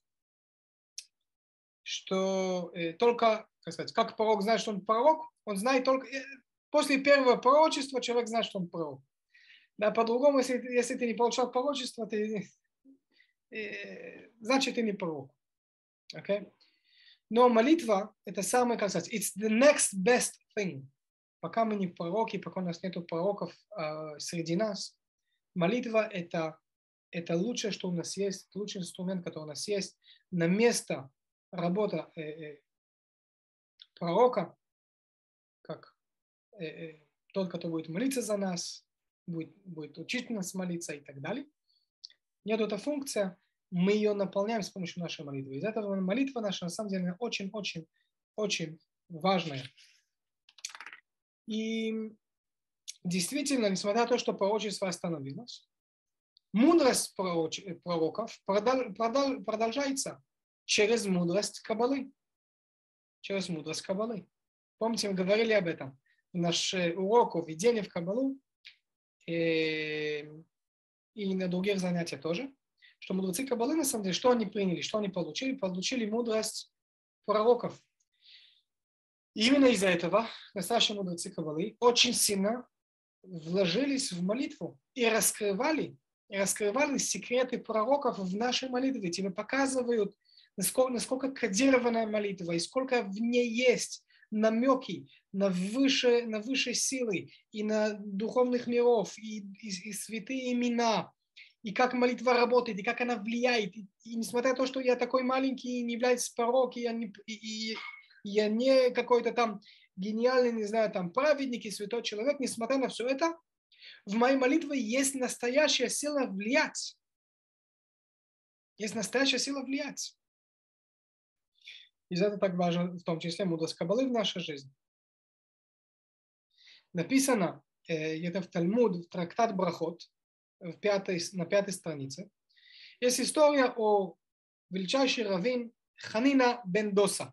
что только, как сказать, как пророк знает, что он пророк, он знает только после первого пророчества человек знает, что он пророк. Да, по-другому, если ты не получал пророчество, значит ты не пророк. Okay? Но молитва это самое, как сказать, it's the next best thing. Пока мы не пророки, пока у нас нет пророков среди нас, молитва это лучшее, что у нас есть, лучший инструмент, который у нас есть, на место работа пророка, как тот, который будет молиться за нас, будет учить нас молиться и так далее. Нет эта функция, мы ее наполняем с помощью нашей молитвы. Из этого молитва наша на самом деле очень важная. И действительно, несмотря на то, что пророчество остановилось, мудрость пророков продолжается через мудрость Каббалы. Через мудрость Каббалы. Помните, мы говорили об этом в наш урок о введении в Каббалу и на других занятиях тоже, что мудрецы Каббалы, на самом деле, что они приняли, что они получили? Получили мудрость пророков. И именно из-за этого настоящие мудрецы Каббалы очень сильно вложились в молитву и раскрывали секреты пророков в нашей молитве. Тебе показывают, насколько кодированная молитва и сколько в ней есть намеки на высшие силы и на духовных миров и святые имена, и как молитва работает, и как она влияет. И несмотря на то, что я такой маленький и не являюсь пророком, я не какой-то там гениальный, не знаю, там праведник и святой человек, несмотря на все это, в моей молитве есть настоящая сила влиять. Есть настоящая сила влиять. И это так важно, в том числе, мудрость Каббалы в нашей жизни. Написано это в Талмуд, в трактат Брахот, на 5 странице. Есть история о величайший раввин Ханина бен Доса.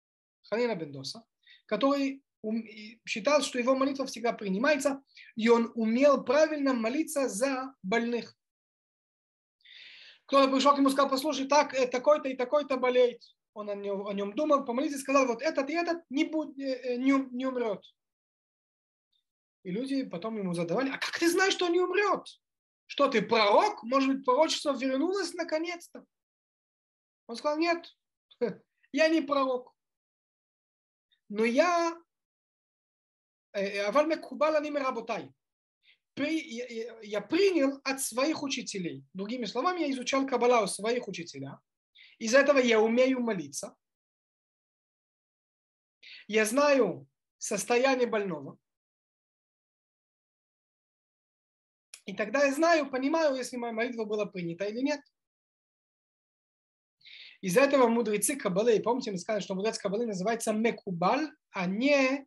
Который считал, что его молитва всегда принимается, и он умел правильно молиться за больных. Кто-то пришел к нему и сказал: послушай, так, такой-то и такой-то болеет. Он о нем думал, помолился и сказал: вот этот и этот не умрет. И люди потом ему задавали: а как ты знаешь, что он не умрет? Что ты, пророк? Может быть, пророчество вернулось наконец-то? Он сказал: нет, я не пророк. Но я принял от своих учителей. Другими словами, я изучал Каббалу у своих учителей. Из-за этого я умею молиться. Я знаю состояние больного. И тогда я знаю, понимаю, если моя молитва была принята или нет. Из-за этого мудрецы Каббалы, и помните, мы сказали, что мудрец Каббалы называется Мекубаль, а не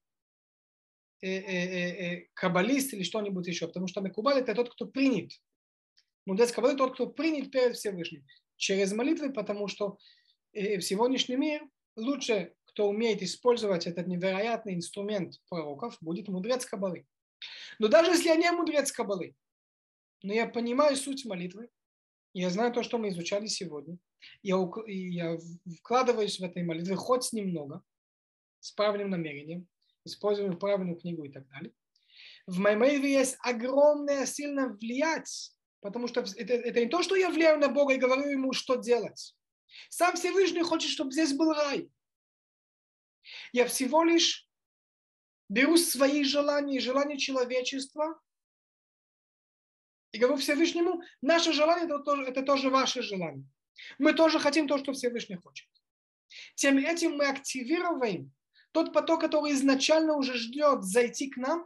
каббалист или что-нибудь еще. Потому что Мекубаль это тот, кто принят. Мудрец Каббалы тот, кто принят перед Всевышним. Через молитвы, потому что в сегодняшний мир лучше, кто умеет использовать этот невероятный инструмент пророков, будет мудрец Каббалы. Но даже если я не мудрец Каббалы, но я понимаю суть молитвы, я знаю то, что мы изучали сегодня, я вкладываюсь в этой молитве хоть немного, с правильным намерением, использую правильную книгу и так далее. В моей молитве есть огромное сильно влиять, потому что это не то, что я влияю на Бога и говорю ему, что делать. Сам Всевышний хочет, чтобы здесь был рай. Я всего лишь беру свои желания и желания человечества и говорю Всевышнему, наше желание это тоже ваше желание. Мы тоже хотим то, что Всевышний хочет. Тем этим мы активируем тот поток, который изначально уже ждет зайти к нам.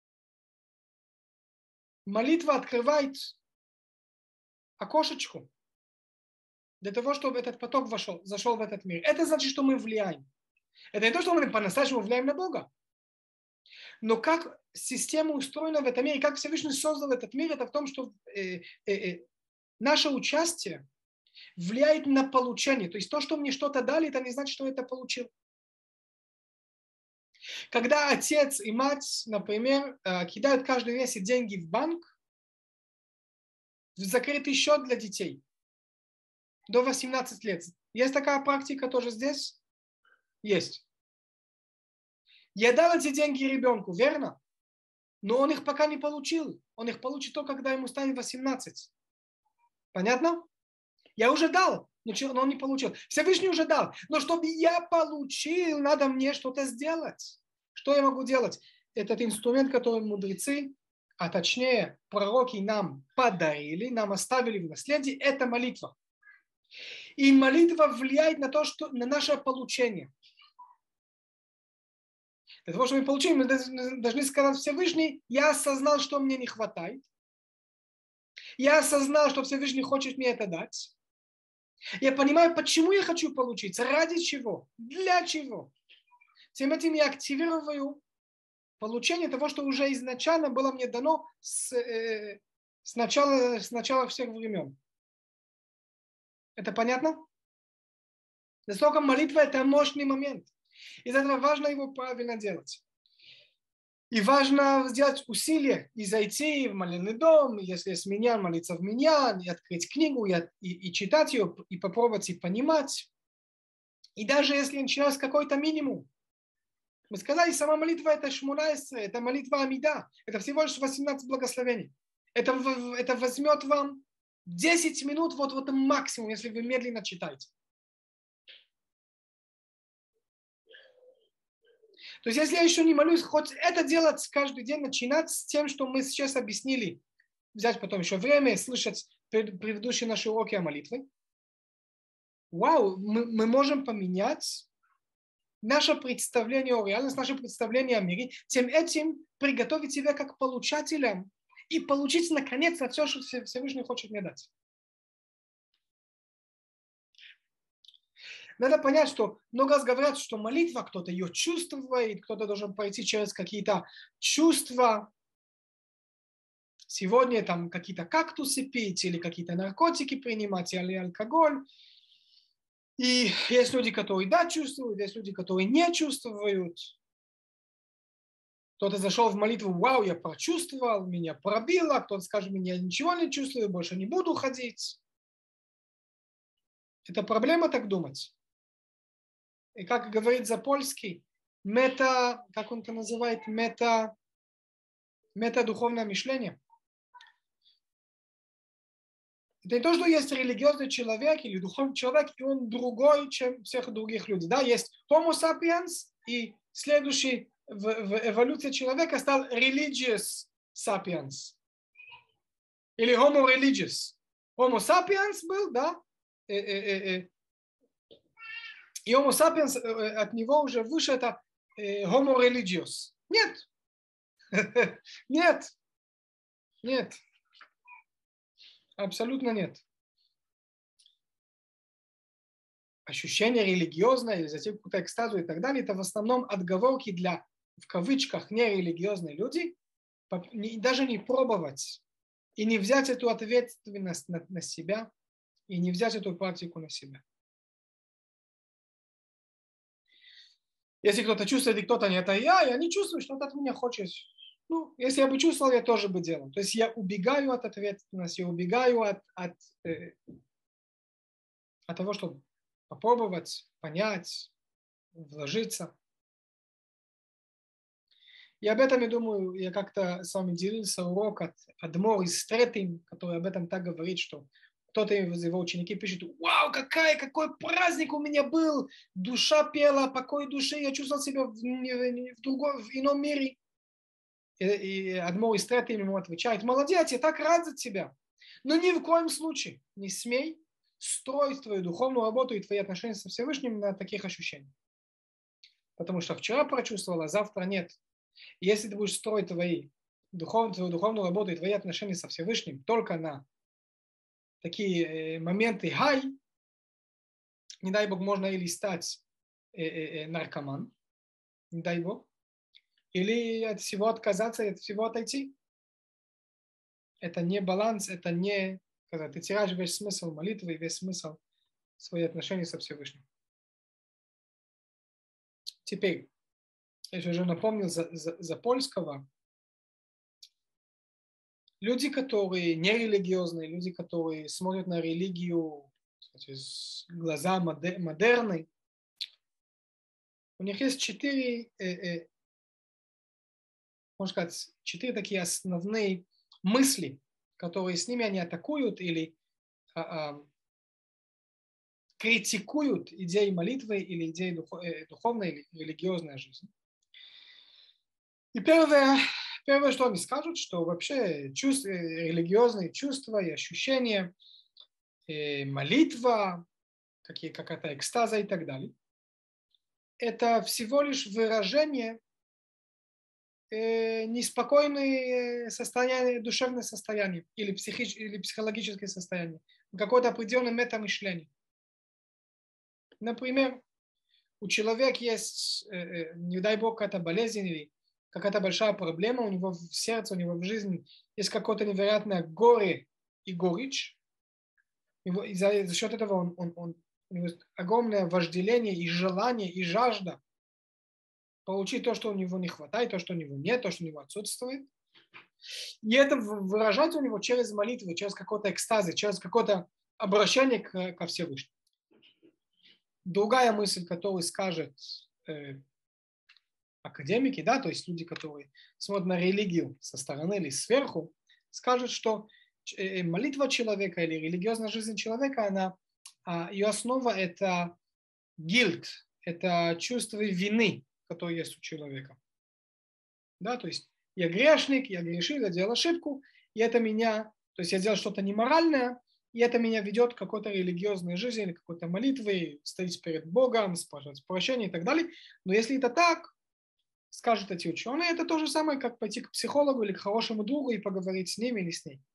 Молитва открывает окошечко для того, чтобы этот поток зашел в этот мир. Это значит, что мы влияем. Это не то, что мы по-настоящему влияем на Бога. Но как система устроена в этом мире, как Всевышний создал этот мир, это в том, что наше участие влияет на получение. То есть то, что мне что-то дали, это не значит, что я это получил. Когда отец и мать, например, кидают каждый месяц деньги в банк, в закрытый счет для детей до 18 лет. Есть такая практика тоже здесь? Есть. Я дал эти деньги ребенку, верно? Но он их пока не получил. Он их получит только, когда ему станет 18. Понятно? Я уже дал, но он не получил. Всевышний уже дал. Но чтобы я получил, надо мне что-то сделать. Что я могу делать? Этот инструмент, который мудрецы, а точнее пророки нам подарили, нам оставили в наследие, это молитва. И молитва влияет на то, что на наше получение. Для того, чтобы мы получили, мы должны сказать Всевышний, я осознал, что мне не хватает. Я осознал, что Всевышний хочет мне это дать. Я понимаю, почему я хочу получить, ради чего, для чего. Тем этим я активирую получение того, что уже изначально было мне дано с начала всех времен. Это понятно? Настолько молитва – это мощный момент. Из этого важно его правильно делать. И важно сделать усилия и зайти в молельный дом, если есть миньян, молиться в миньян, и открыть книгу, и читать ее, и попробовать и понимать. И даже если начинать с какой-то минимум. Мы сказали, сама молитва это шмунайсра, это молитва Амида, это всего лишь 18 благословений. Это возьмет вам 10 минут, вот максимум, если вы медленно читаете. То есть, если я еще не молюсь, хоть это делать каждый день, начинать с тем, что мы сейчас объяснили, взять потом еще время, слышать предыдущие наши уроки о молитве. Вау, мы можем поменять наше представление о реальности, наше представление о мире, тем этим приготовить себя как получателям и получить наконец-то все, что Всевышний хочет мне дать. Надо понять, что много раз говорят, что молитва, кто-то ее чувствует, кто-то должен пройти через какие-то чувства. Сегодня там какие-то кактусы пить, или какие-то наркотики принимать, или алкоголь. И есть люди, которые да чувствуют, есть люди, которые не чувствуют. Кто-то зашел в молитву, вау, я прочувствовал, меня пробило, кто-то скажет, я ничего не чувствую, больше не буду ходить. Это проблема так думать. И как говорит Запольский, как он это называет, духовное мышление. Это не то, что есть религиозный человек или духовный человек, и он другой, чем всех других людей. Да, есть Homo sapiens, и следующий в эволюции человека стал religious sapiens. Или Homo religious. Homo sapiens был, да, и Homo sapiens от него уже выше это Homo religious. Нет. Нет. Нет. Абсолютно нет. ощущение религиозное, или затем какую-то экстазу и так далее, это в основном отговорки для, в кавычках, нерелигиозные люди, даже не пробовать и не взять эту ответственность на себя, и не взять эту практику на себя. Если кто-то чувствует, и кто-то нет, я не чувствую, что-то от меня хочет. Ну, если я бы чувствовал, я тоже бы делал. То есть я убегаю от ответственности, я убегаю от того, чтобы попробовать, понять, вложиться. И об этом, я думаю, я как-то с вами делился урок от Адмор из Стретин, который об этом так говорит, что кто-то из его учеников пишет: «Вау, какой праздник у меня был! Душа пела, покой души, я чувствовал себя в ином мире». И Адмор из Стретин ему отвечает: «Молодец, я так рад за тебя, но ни в коем случае не смей строить твою духовную работу и твои отношения со Всевышним на таких ощущениях. Потому что вчера прочувствовала, а завтра нет. И если ты будешь строить твою духовную работу и твои отношения со Всевышним только на такие моменты хай, не дай Бог, можно или стать наркоман, не дай Бог, или от всего отказаться, от всего отойти. Это не баланс, это не, когда ты теряешь весь смысл молитвы и весь смысл своих отношений со Всевышним. Теперь, я уже напомнил за польского. Люди, которые нерелигиозные, люди, которые смотрят на религию с глаза модерны, у них есть четыре такие основные мысли, которые с ними они атакуют или критикуют идеи молитвы или идеи духовной или религиозной жизни. И первое, что они скажут, что вообще религиозные чувства и ощущения, молитва, какая-то экстаза и так далее, это всего лишь выражение неспокойное состояние, душевное состояние или психологическое состояние, какое-то определенное метамышление. Например, у человека есть, не дай бог, какая-то болезнь или какая-то большая проблема, у него в сердце, у него в жизни есть какое-то невероятное горе и горечь. И за счет этого у него есть огромное вожделение и желание, и жажда получить то, что у него не хватает, то, что у него нет, то, что у него отсутствует. И это выражать у него через молитву, через какой-то экстаз, через какое-то обращение ко Всевышнему. Другая мысль, которую скажет академики, да, то есть люди, которые смотрят на религию со стороны или сверху, скажут, что молитва человека или религиозная жизнь человека, ее основа это гильд, это чувство вины, которое есть у человека. Да, то есть я грешник, я грешил, я делал ошибку, и это меня, то есть я делал что-то неморальное, и это меня ведет к какой-то религиозной жизни или какой-то молитве, стоять перед Богом, спрашивать прощения и так далее. Но если это так, скажут эти ученые, это то же самое, как пойти к психологу или к хорошему другу и поговорить с ним или с ней.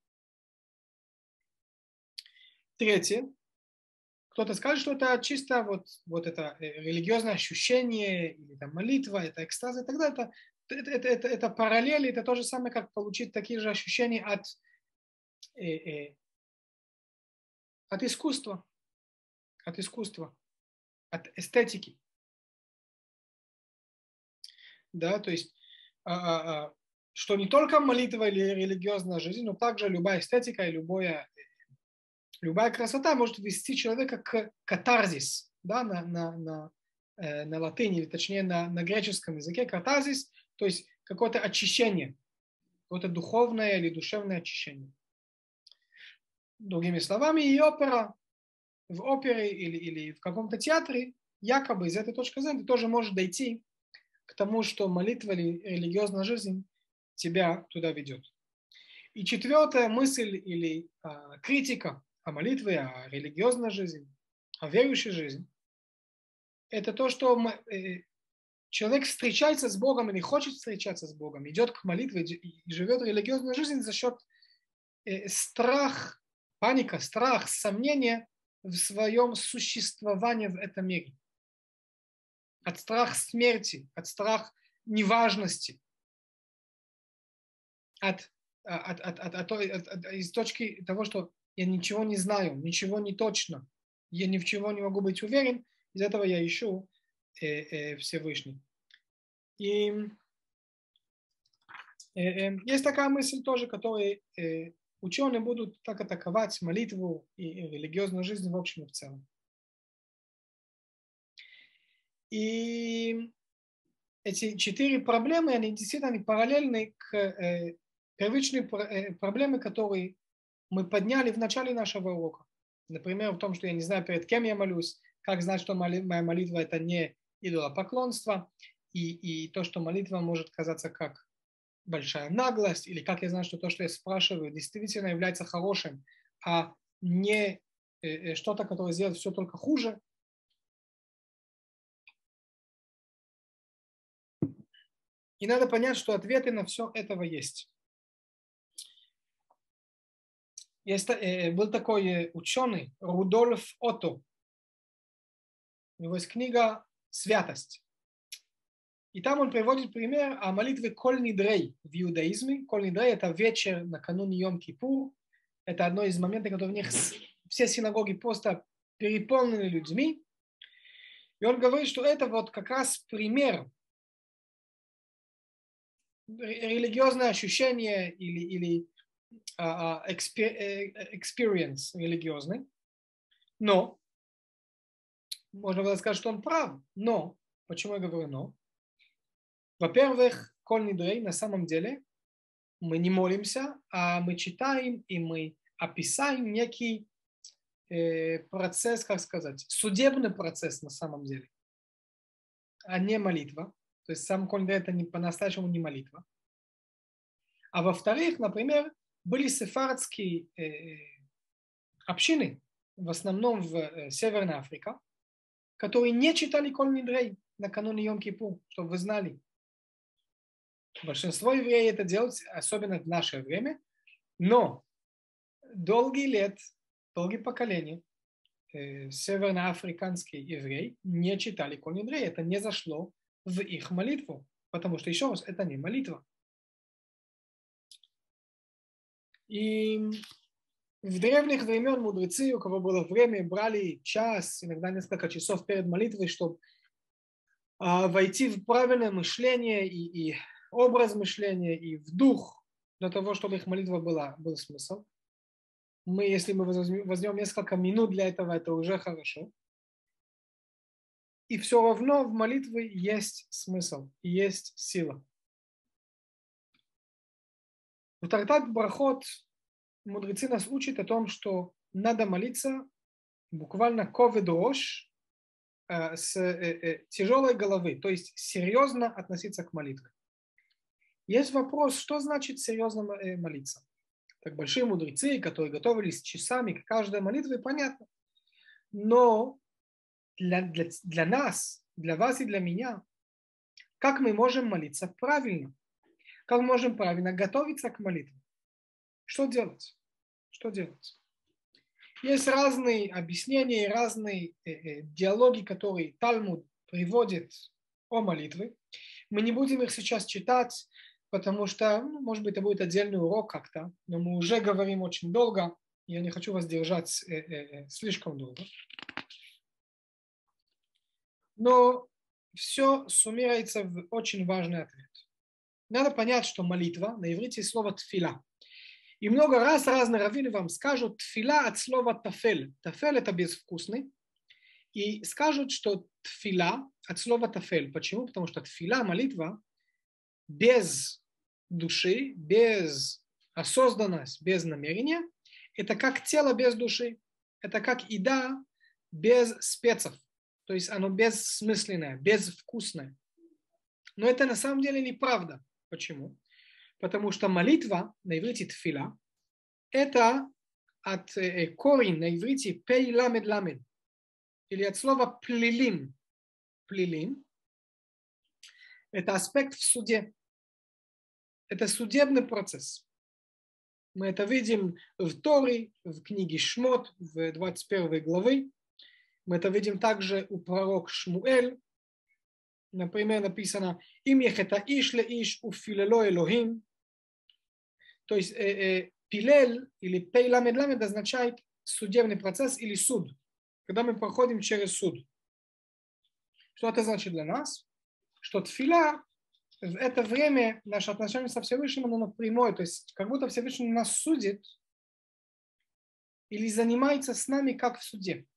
Третье. Кто-то скажет, что это чисто вот это религиозное ощущение, или там молитва, это экстаз и так далее. Это параллели, это то же самое, как получить такие же ощущения от искусства, от эстетики. Да, то есть, что не только молитва или религиозная жизнь, но также любая эстетика и любая красота может вести человека к катарзис, да, на латыни, или точнее на греческом языке катарзис, то есть какое-то очищение, какое-то духовное или душевное очищение. Другими словами, и в опере или в каком-то театре, якобы из этой точки зрения, ты тоже можешь дойти к тому, что молитва или религиозная жизнь тебя туда ведет. И четвертая мысль или критика о молитве, о религиозной жизни, о верующей жизни, это то, что человек встречается с Богом или хочет встречаться с Богом, идет к молитве и живет религиозную жизнь за счет страха, паника, страх, сомнения в своем существовании в этом мире. От страха смерти, от страха неважности, из точки того, что я ничего не знаю, ничего не точно, я ни в чего не могу быть уверен, из этого я ищу Всевышний. И есть такая мысль тоже, которую ученые будут так атаковать молитву и религиозную жизнь в общем и в целом. И эти 4 проблемы, они действительно параллельны к первичной проблеме, которые мы подняли в начале нашего урока. Например, в том, что я не знаю, перед кем я молюсь, как знать, что моя молитва это не идолопоклонство, и то, что молитва может казаться как большая наглость, или как я знаю, что то, что я спрашиваю, действительно является хорошим, а не что-то, которое сделает все только хуже. И надо понять, что ответы на все этого есть. Был такой ученый Рудольф Отто. У него есть книга «Святость». И там он приводит пример о молитве Коль Нидрей в иудаизме. Коль Нидрей – это вечер накануне Йом-Кипур. Это одно из моментов, когда в них все синагоги просто переполнены людьми. И он говорит, что это вот как раз пример религиозное ощущение или experience религиозный. Но, можно было сказать, что он прав. Но, почему я говорю но? Во-первых, Коль Нидрей на самом деле мы не молимся, а мы читаем и мы описаем некий процесс, как сказать, судебный процесс на самом деле, а не молитва. То есть сам Коль Нидрей это не, по-настоящему не молитва. А во-вторых, например, были сефардские общины, в основном в Северной Африке, которые не читали Коль Нидрей накануне Йом-Кипур, чтобы вы знали. Большинство евреев это делают, особенно в наше время, но долгие поколения северноафриканские евреи не читали Коль Нидрей, это не зашло в их молитву, потому что, еще раз, это не молитва. И в древних времен мудрецы, у кого было время, брали час, иногда несколько часов перед молитвой, чтобы войти в правильное мышление и образ мышления, и в дух, для того, чтобы их молитва был смысл. Если мы возьмем несколько минут для этого, это уже хорошо. И все равно в молитве есть смысл, есть сила. В Трактат Брахот мудрецы нас учат о том, что надо молиться буквально ковед рош, с тяжелой головы, то есть серьезно относиться к молитве. Есть вопрос, что значит серьезно молиться? Так большие мудрецы, которые готовились часами к каждой молитве, понятно. Но для нас, для вас и для меня, как мы можем молиться правильно? Как мы можем правильно готовиться к молитве? Что делать? Что делать? Есть разные объяснения, разные диалоги, которые Талмуд приводит о молитве. Мы не будем их сейчас читать, потому что, может быть, это будет отдельный урок как-то, но мы уже говорим очень долго, и я не хочу вас держать слишком долго. Но все суммируется в очень важный ответ. Надо понять, что молитва, на иврите слово тфила. И много раз разные раввины вам скажут тфила от слова тафель. Тафель это безвкусный. И скажут, что тфила от слова тафель. Почему? Потому что тфила, молитва, без души, без осознанности, без намерения, это как тело без души. Это как еда без специй. То есть оно бессмысленное, безвкусное. Но это на самом деле неправда. Почему? Потому что молитва на иврите тфила это от корень на иврите пей ламед ламед. Или от слова плилим. Плилим – это аспект в суде. Это судебный процесс. Мы это видим в Торе, в книге Шмот, в 21 главе. Мы это видим также у пророка Шмуэль. Например, написано «Им ехета иш ле иш уфилело Элохим». То есть пилель или пейламедламед означает судебный процесс или суд, когда мы проходим через суд. Что это значит для нас? Что тфиля в это время наше отношение со Всевышним, оно прямое, то есть как будто Всевышний нас судит или занимается с нами как в суде.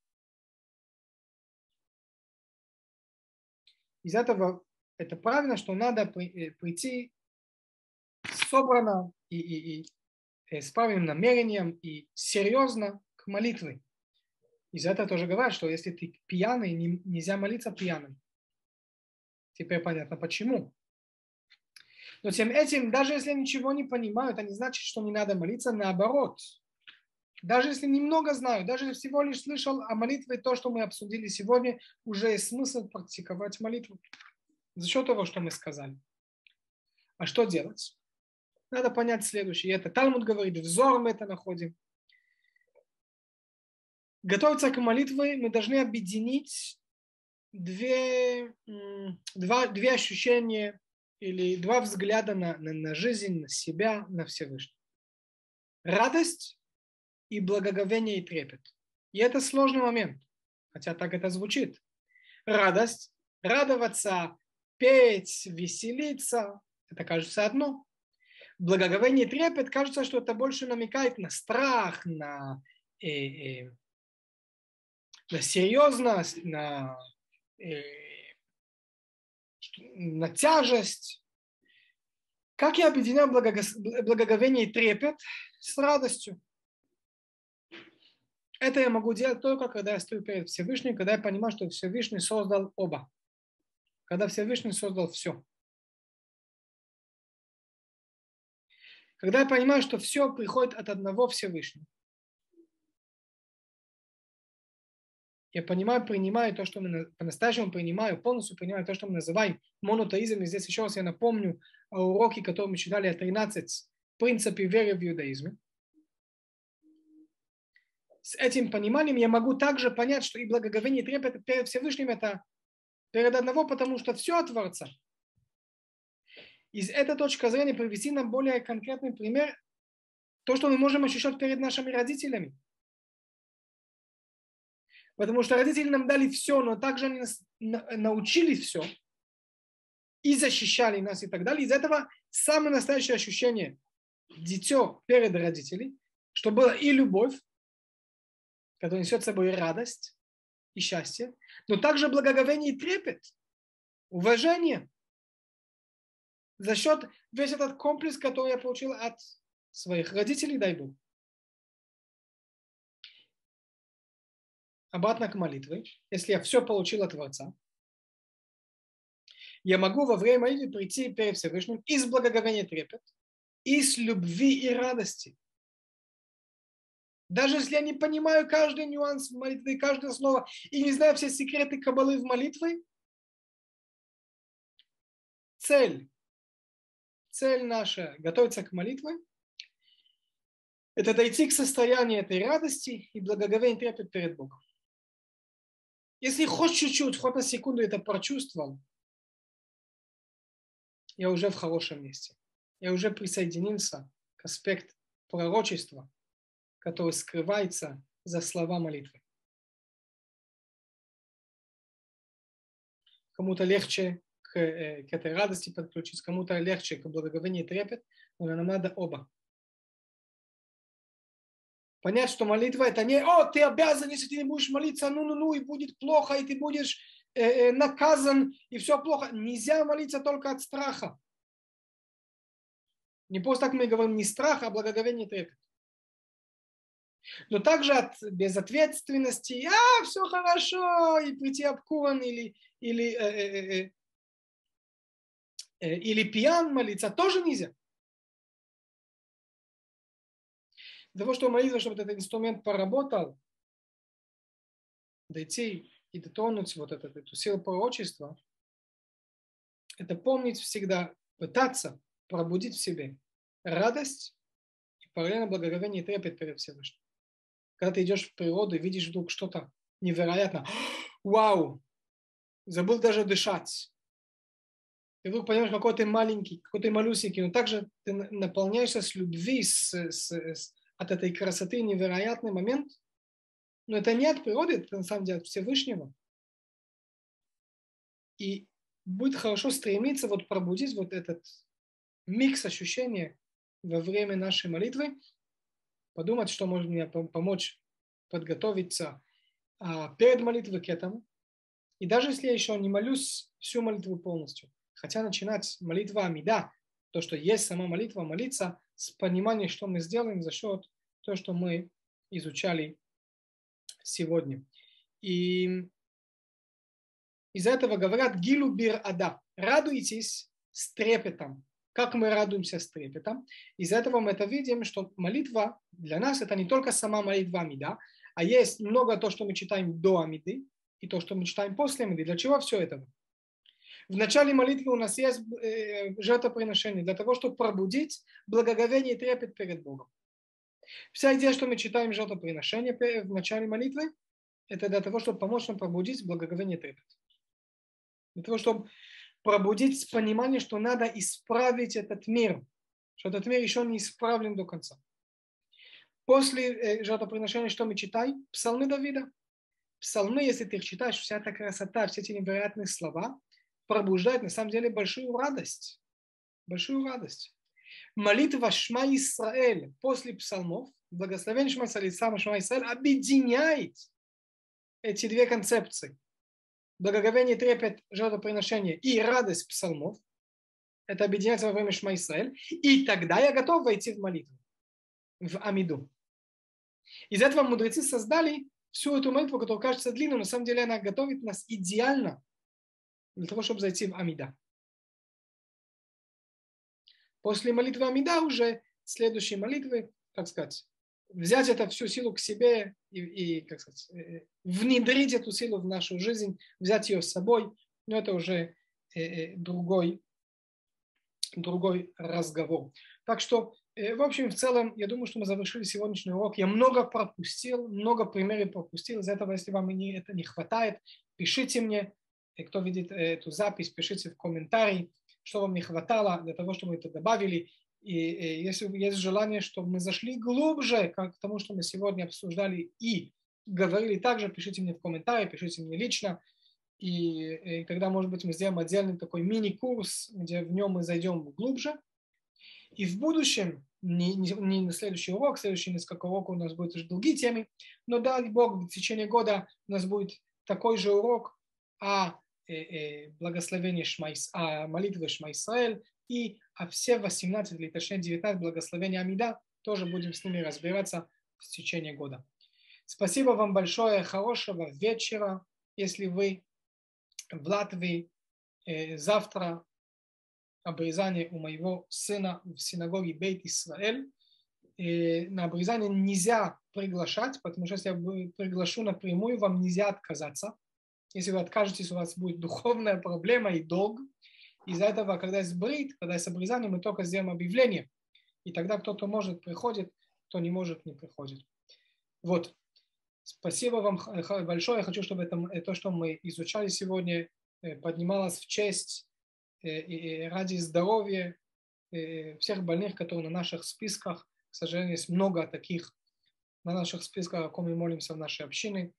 Из этого это правильно, что надо прийти собрано и с правильным намерением и серьезно к молитве. Из этого тоже говорят, что если ты пьяный, нельзя молиться пьяным. Теперь понятно почему. Но тем этим, даже если ничего не понимаю, это не значит, что не надо молиться, наоборот. Даже если немного знаю, даже если всего лишь слышал о молитве, то, что мы обсудили сегодня, уже есть смысл практиковать молитву. За счет того, что мы сказали. А что делать? Надо понять следующее. Это Талмуд говорит, взор мы это находим. Готовиться к молитве мы должны объединить две ощущения или два взгляда на жизнь, на себя, на Всевышнего. Радость и благоговение и трепет. И это сложный момент, хотя так это звучит. Радость, радоваться, петь, веселиться, это кажется одно. Благоговение и трепет, кажется, что это больше намекает на страх, на серьезность, на тяжесть. Как я объединяю благоговение и трепет с радостью? Это я могу делать только, когда я стою перед Всевышним, когда я понимаю, что Всевышний создал оба. Когда Всевышний создал все. Когда я понимаю, что все приходит от одного Всевышнего. Я понимаю, принимаю то, что мы по-настоящему принимаю, полностью принимаю то, что мы называем монотеизм. И здесь еще раз я напомню о уроке, который мы читали о 13 принципах веры в иудаизме. С этим пониманием я могу также понять, что и благоговение, и трепет перед Всевышним это перед одного, потому что все от Творца. Из этой точки зрения привести нам более конкретный пример, то, что мы можем ощущать перед нашими родителями. Потому что родители нам дали все, но также они нас научили все и защищали нас и так далее. Из этого самое настоящее ощущение дитё перед родителями, что была и любовь, которая несет с собой радость и счастье, но также благоговение и трепет, уважение за счет весь этот комплекс, который я получил от своих родителей, дай Бог. Обратно к молитве. Если я все получил от Творца, я могу во время молитвы прийти перед Всевышним из благоговения и трепет, из любви и радости. Даже если я не понимаю каждый нюанс в молитве, каждое слово, и не знаю все секреты каббалы в молитве, цель наша готовиться к молитве, это дойти к состоянию этой радости и благоговения и трепет перед Богом. Если хоть чуть-чуть, хоть на секунду это прочувствовал, я уже в хорошем месте. Я уже присоединился к аспекту пророчества, который скрывается за слова молитвы. Кому-то легче к этой радости подключиться, кому-то легче к благоговению и трепет, но нам надо оба. Понять, что молитва это не, ты обязан, если ты не будешь молиться, и будет плохо, и ты будешь наказан, и все плохо. Нельзя молиться только от страха. Не просто так мы говорим не страх, а благоговение и трепет. Но также от безответственности, все хорошо, и прийти обкуран или пьян молиться тоже нельзя. Для того, чтобы молитва, чтобы этот инструмент поработал, дойти и дотронуть эту силу пророчества, это помнить всегда, пытаться пробудить в себе радость и параллельно благоговение и трепет перед Всевышним. Когда ты идешь в природу и видишь вдруг что-то невероятное. Вау! Забыл даже дышать. Ты вдруг понимаешь, какой ты маленький, какой ты малюсенький, но также ты наполняешься с любви, от этой красоты, невероятный момент. Но это не от природы, это на самом деле от Всевышнего. И будет хорошо стремиться вот пробудить вот этот микс ощущения во время нашей молитвы, подумать, что может мне помочь подготовиться перед молитвой к этому. И даже если я еще не молюсь всю молитву полностью, хотя начинать молитва Амида, то, что есть сама молитва, молиться с пониманием, что мы сделаем за счет того, что мы изучали сегодня. И из-за этого говорят «Гилу бир ада» – радуйтесь с трепетом. Как мы радуемся с трепетом? Из этого мы это видим, что молитва для нас – это не только сама молитва Амида, а есть много то, что мы читаем до Амиды, и то, что мы читаем после Амиды. Для чего все это? В начале молитвы у нас есть жертвоприношение для того, чтобы пробудить благоговение и трепет перед Богом. Вся идея, что мы читаем жертвоприношение в начале молитвы, это для того, чтобы помочь нам пробудить благоговение и трепет. Для того, чтобы пробудить понимание, что надо исправить этот мир, что этот мир еще не исправлен до конца. После жертвоприношения что мы читаем? Псалмы Давида. Псалмы, если ты их читаешь, вся эта красота, все эти невероятные слова пробуждают на самом деле большую радость. Большую радость. Молитва Шма Исраэль после псалмов, благословение Шма Исраэль и сам Шма Исраэль объединяет эти две концепции. Благоговение, трепет, жертвоприношение и радость псалмов. Это объединяется во время Шма Исраэль. И тогда я готов войти в молитву, в Амиду. Из этого мудрецы создали всю эту молитву, которая кажется длинной, но на самом деле она готовит нас идеально для того, чтобы зайти в Амида. После молитвы Амида уже следующие молитвы, как сказать, взять эту всю силу к себе и как сказать, внедрить эту силу в нашу жизнь, взять ее с собой, но это уже другой разговор. Так что, в общем, в целом, я думаю, что мы завершили сегодняшний урок. Я много пропустил, много примеров пропустил. Из этого, если вам это не хватает, пишите мне. Кто видит эту запись, пишите в комментарии, что вам не хватало для того, чтобы это добавили. И если есть желание, чтобы мы зашли глубже к тому, что мы сегодня обсуждали и говорили также, пишите мне в комментарии, пишите мне лично. И тогда, может быть, мы сделаем отдельный такой мини-курс, где в нем мы зайдем глубже. И в будущем, не на следующий урок, следующие несколько уроков у нас будут уже другие темы, но дай Бог, в течение года у нас будет такой же урок о благословении молитвы Шма Исраэль и все 18, или точнее 19 благословений Амида, тоже будем с ними разбираться в течение года. Спасибо вам большое, хорошего вечера. Если вы в Латвии, завтра обрезание у моего сына в синагоге Бейт Исраэль. На обрезание нельзя приглашать, потому что если я приглашу напрямую, вам нельзя отказаться. Если вы откажетесь, у вас будет духовная проблема и долг. Из-за этого, когда есть брит, когда есть обрезание, мы только сделаем объявление. И тогда кто-то может, приходит, кто не может, не приходит. Вот. Спасибо вам большое. Я хочу, чтобы то, что мы изучали сегодня, поднималось в честь и ради здоровья всех больных, которые на наших списках. К сожалению, есть много таких на наших списках, о ком мы молимся в нашей общине.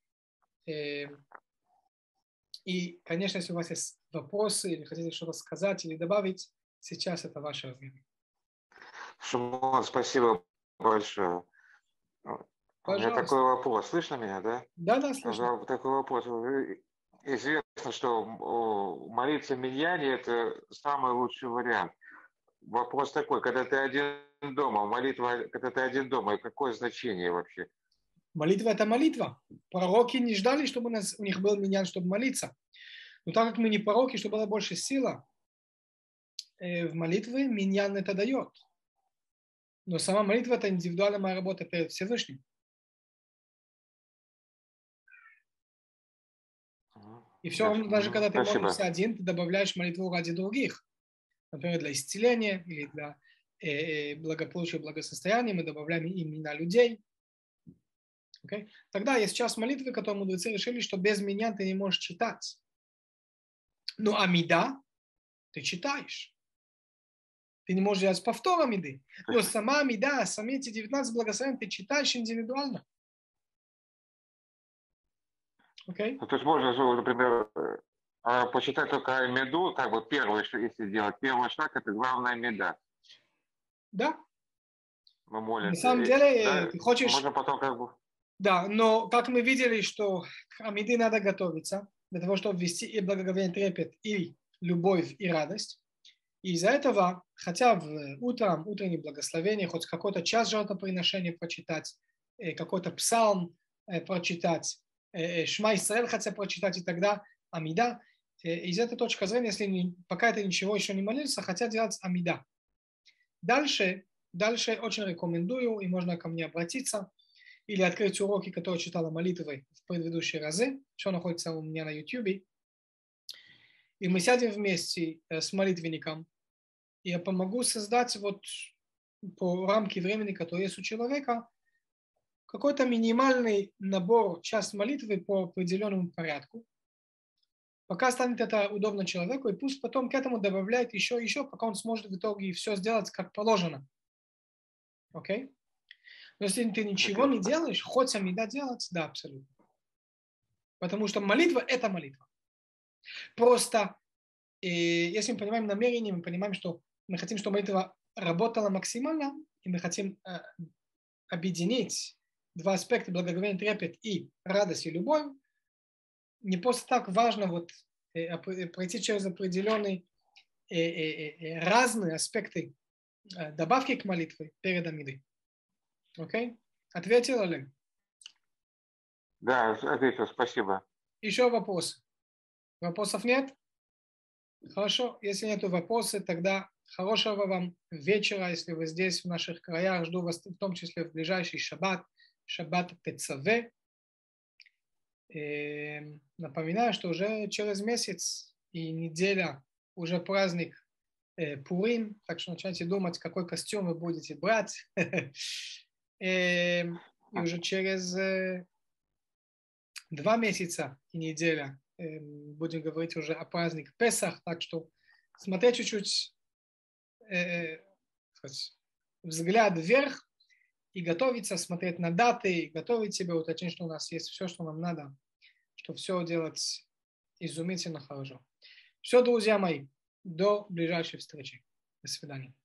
И, конечно, если у вас есть вопросы или хотите что-то сказать или добавить, сейчас это ваше время. Шимон, спасибо большое. Пожалуйста. У меня такой вопрос. Слышно меня, да? Да, слышно. Такой вопрос. Известно, что молиться миньяне – это самый лучший вариант. Вопрос такой, когда ты один дома, молитва, когда ты один дома, какое значение вообще? Молитва – это молитва. Пророки не ждали, чтобы у них был миньян, чтобы молиться. Но так как мы не пророки, чтобы была больше сила, в молитве миньян это дает. Но сама молитва – это индивидуальная моя работа перед Всевышним. И все равно, даже когда ты молишься один, ты добавляешь молитву ради других. Например, для исцеления или для благополучие, благосостояние, мы добавляем имена людей. Okay? Тогда есть часть молитвы, которую мудрецы решили, что без меня ты не можешь читать. Ну, амида ты читаешь. Ты не можешь делать повтор амиды. Но сама амида, сами эти 19 благословений ты читаешь индивидуально. Okay? То есть можно, например, посчитать только меду, как бы первый, если делать, первый шаг, это главная меда. Да. Мы молимся. На самом деле, да, ты хочешь... можно потом как бы... Да, но как мы видели, что к амиде надо готовиться, для того, чтобы ввести и благоговение, трепет, и любовь, и радость. И из-за этого, хотя в утреннее благословение, хоть какой-то час жертвоприношения прочитать, какой-то псалм прочитать, Шма Исраэль хотя прочитать, и тогда амида. Из этой точки зрения, если пока это ничего еще не молился, хотят делать амида. Дальше очень рекомендую, и можно ко мне обратиться, или открыть уроки, которые читала молитвой в предыдущие разы, что находится у меня на YouTube. И мы сядем вместе с молитвенником, и я помогу создать вот по рамке времени, которое есть у человека, какой-то минимальный набор часть молитвы по определенному порядку. Пока станет это удобно человеку, и пусть потом к этому добавляет еще, пока он сможет в итоге все сделать как положено. Окей? Но если ты ничего не делаешь, хоть амида делать, да, абсолютно. Потому что молитва – это молитва. Просто, если мы понимаем намерение, мы понимаем, что мы хотим, чтобы молитва работала максимально, и мы хотим объединить два аспекта благоговения, трепет и радость и любовь, не просто так важно вот, пройти через определенные разные аспекты добавки к молитве перед амидой. Окей? Ответил, Олег? Да, ответил, спасибо. Еще вопросы? Вопросов нет? Хорошо. Если нет вопросов, тогда хорошего вам вечера, если вы здесь, в наших краях. Жду вас в том числе в ближайший шаббат, шаббат Тецаве. Напоминаю, что уже через месяц и неделя уже праздник Пурим, так что начинайте думать, какой костюм вы будете брать. И уже через 2 месяца и неделя будем говорить уже о празднике Песах, так что смотреть чуть-чуть взгляд вверх и готовиться, смотреть на даты, готовить себя, уточнить, что у нас есть все, что нам надо, чтобы все делать изумительно хорошо. Все, друзья мои, до ближайшей встречи. До свидания.